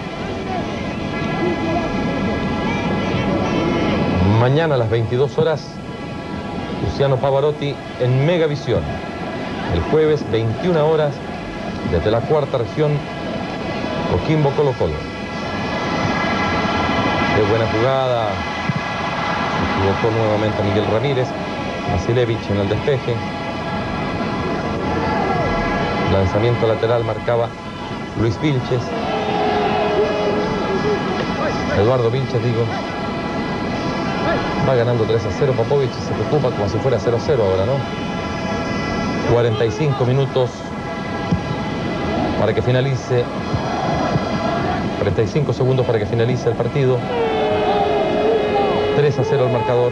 Speaker 1: Mañana a las 22 horas, Luciano Pavarotti en Megavisión. El jueves, 21 horas, desde la cuarta región, Coquimbo Colo Colo. Qué buena jugada. Se equivocó nuevamente Miguel Ramírez. Vasilevich en el despeje. Lanzamiento lateral marcaba Luis Vilches. Eduardo Vilches, digo. Va ganando 3-0 Popovich y se preocupa como si fuera 0-0 ahora, ¿no? 45 minutos para que finalice. 45 segundos para que finalice el partido. 3-0 el marcador.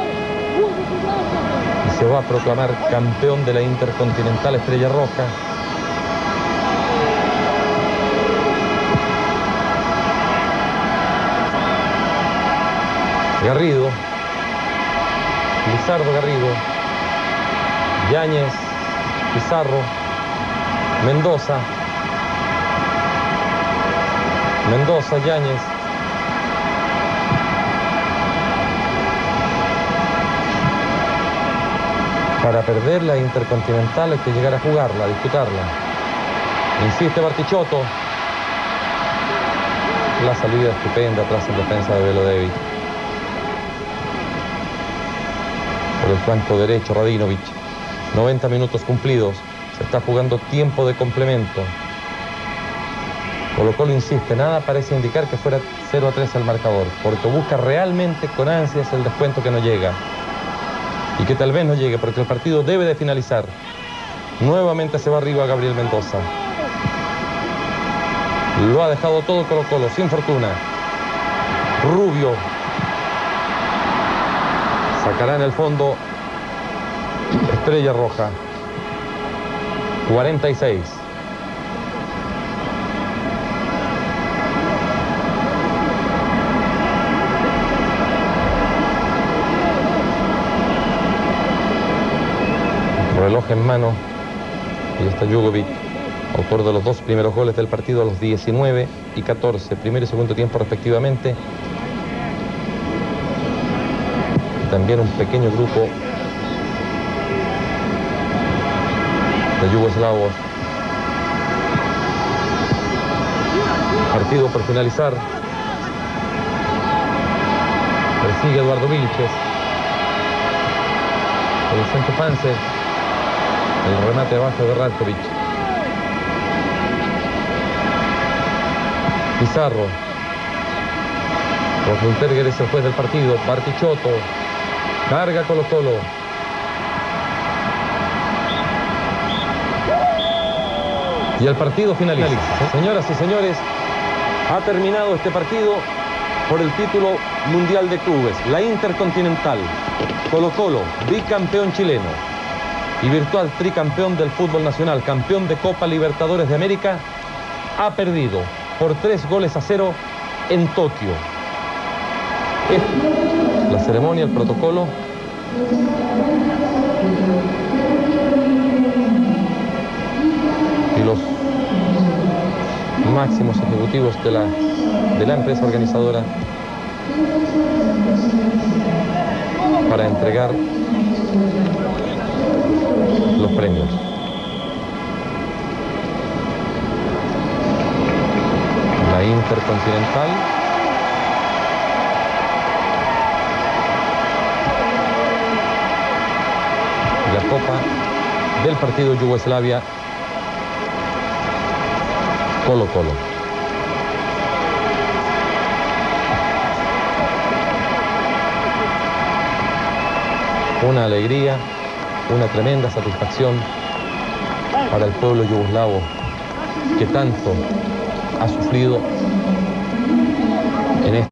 Speaker 1: Y se va a proclamar campeón de la Intercontinental Estrella Roja. Garrido. Lizardo, Garrido, Yáñez, Pizarro, Mendoza, Yáñez, para perder la Intercontinental hay que llegar a jugarla, a disputarla. Insiste Bartichotto. La salida estupenda atrás en defensa de Belodevic. Por el flanco derecho, Radinovic. 90 minutos cumplidos. Se está jugando tiempo de complemento. Colo Colo insiste, nada parece indicar que fuera 0-3 el marcador, porque busca realmente con ansias el descuento que no llega. Y que tal vez no llegue, porque el partido debe de finalizar. Nuevamente se va arriba Gabriel Mendoza. Lo ha dejado todo Colo Colo, sin fortuna. Rubio. Sacará en el fondo Estrella Roja. 46. Reloj en mano. Y está Jugovic, autor de los 2 primeros goles del partido a los 19 y 14, primer y segundo tiempo respectivamente. También un pequeño grupo de yugoslavos. Partido por finalizar. Persigue Eduardo Vilches. El centro Panzer. El remate abajo de Ratkovic. Pizarro. Rosenberger es el juez del partido. Bartichotto. Carga Colo Colo. Y el partido finaliza. Señoras y señores, ha terminado este partido por el título mundial de clubes. La Intercontinental. Colo Colo, bicampeón chileno y virtual tricampeón del fútbol nacional, campeón de Copa Libertadores de América, ha perdido por 3-0 en Tokio. La ceremonia, el protocolo. Y los máximos ejecutivos de la empresa organizadora para entregar los premios. La Intercontinental. Y la Copa del partido Yugoslavia Colo Colo. Una alegría, una tremenda satisfacción para el pueblo yugoslavo que tanto ha sufrido en este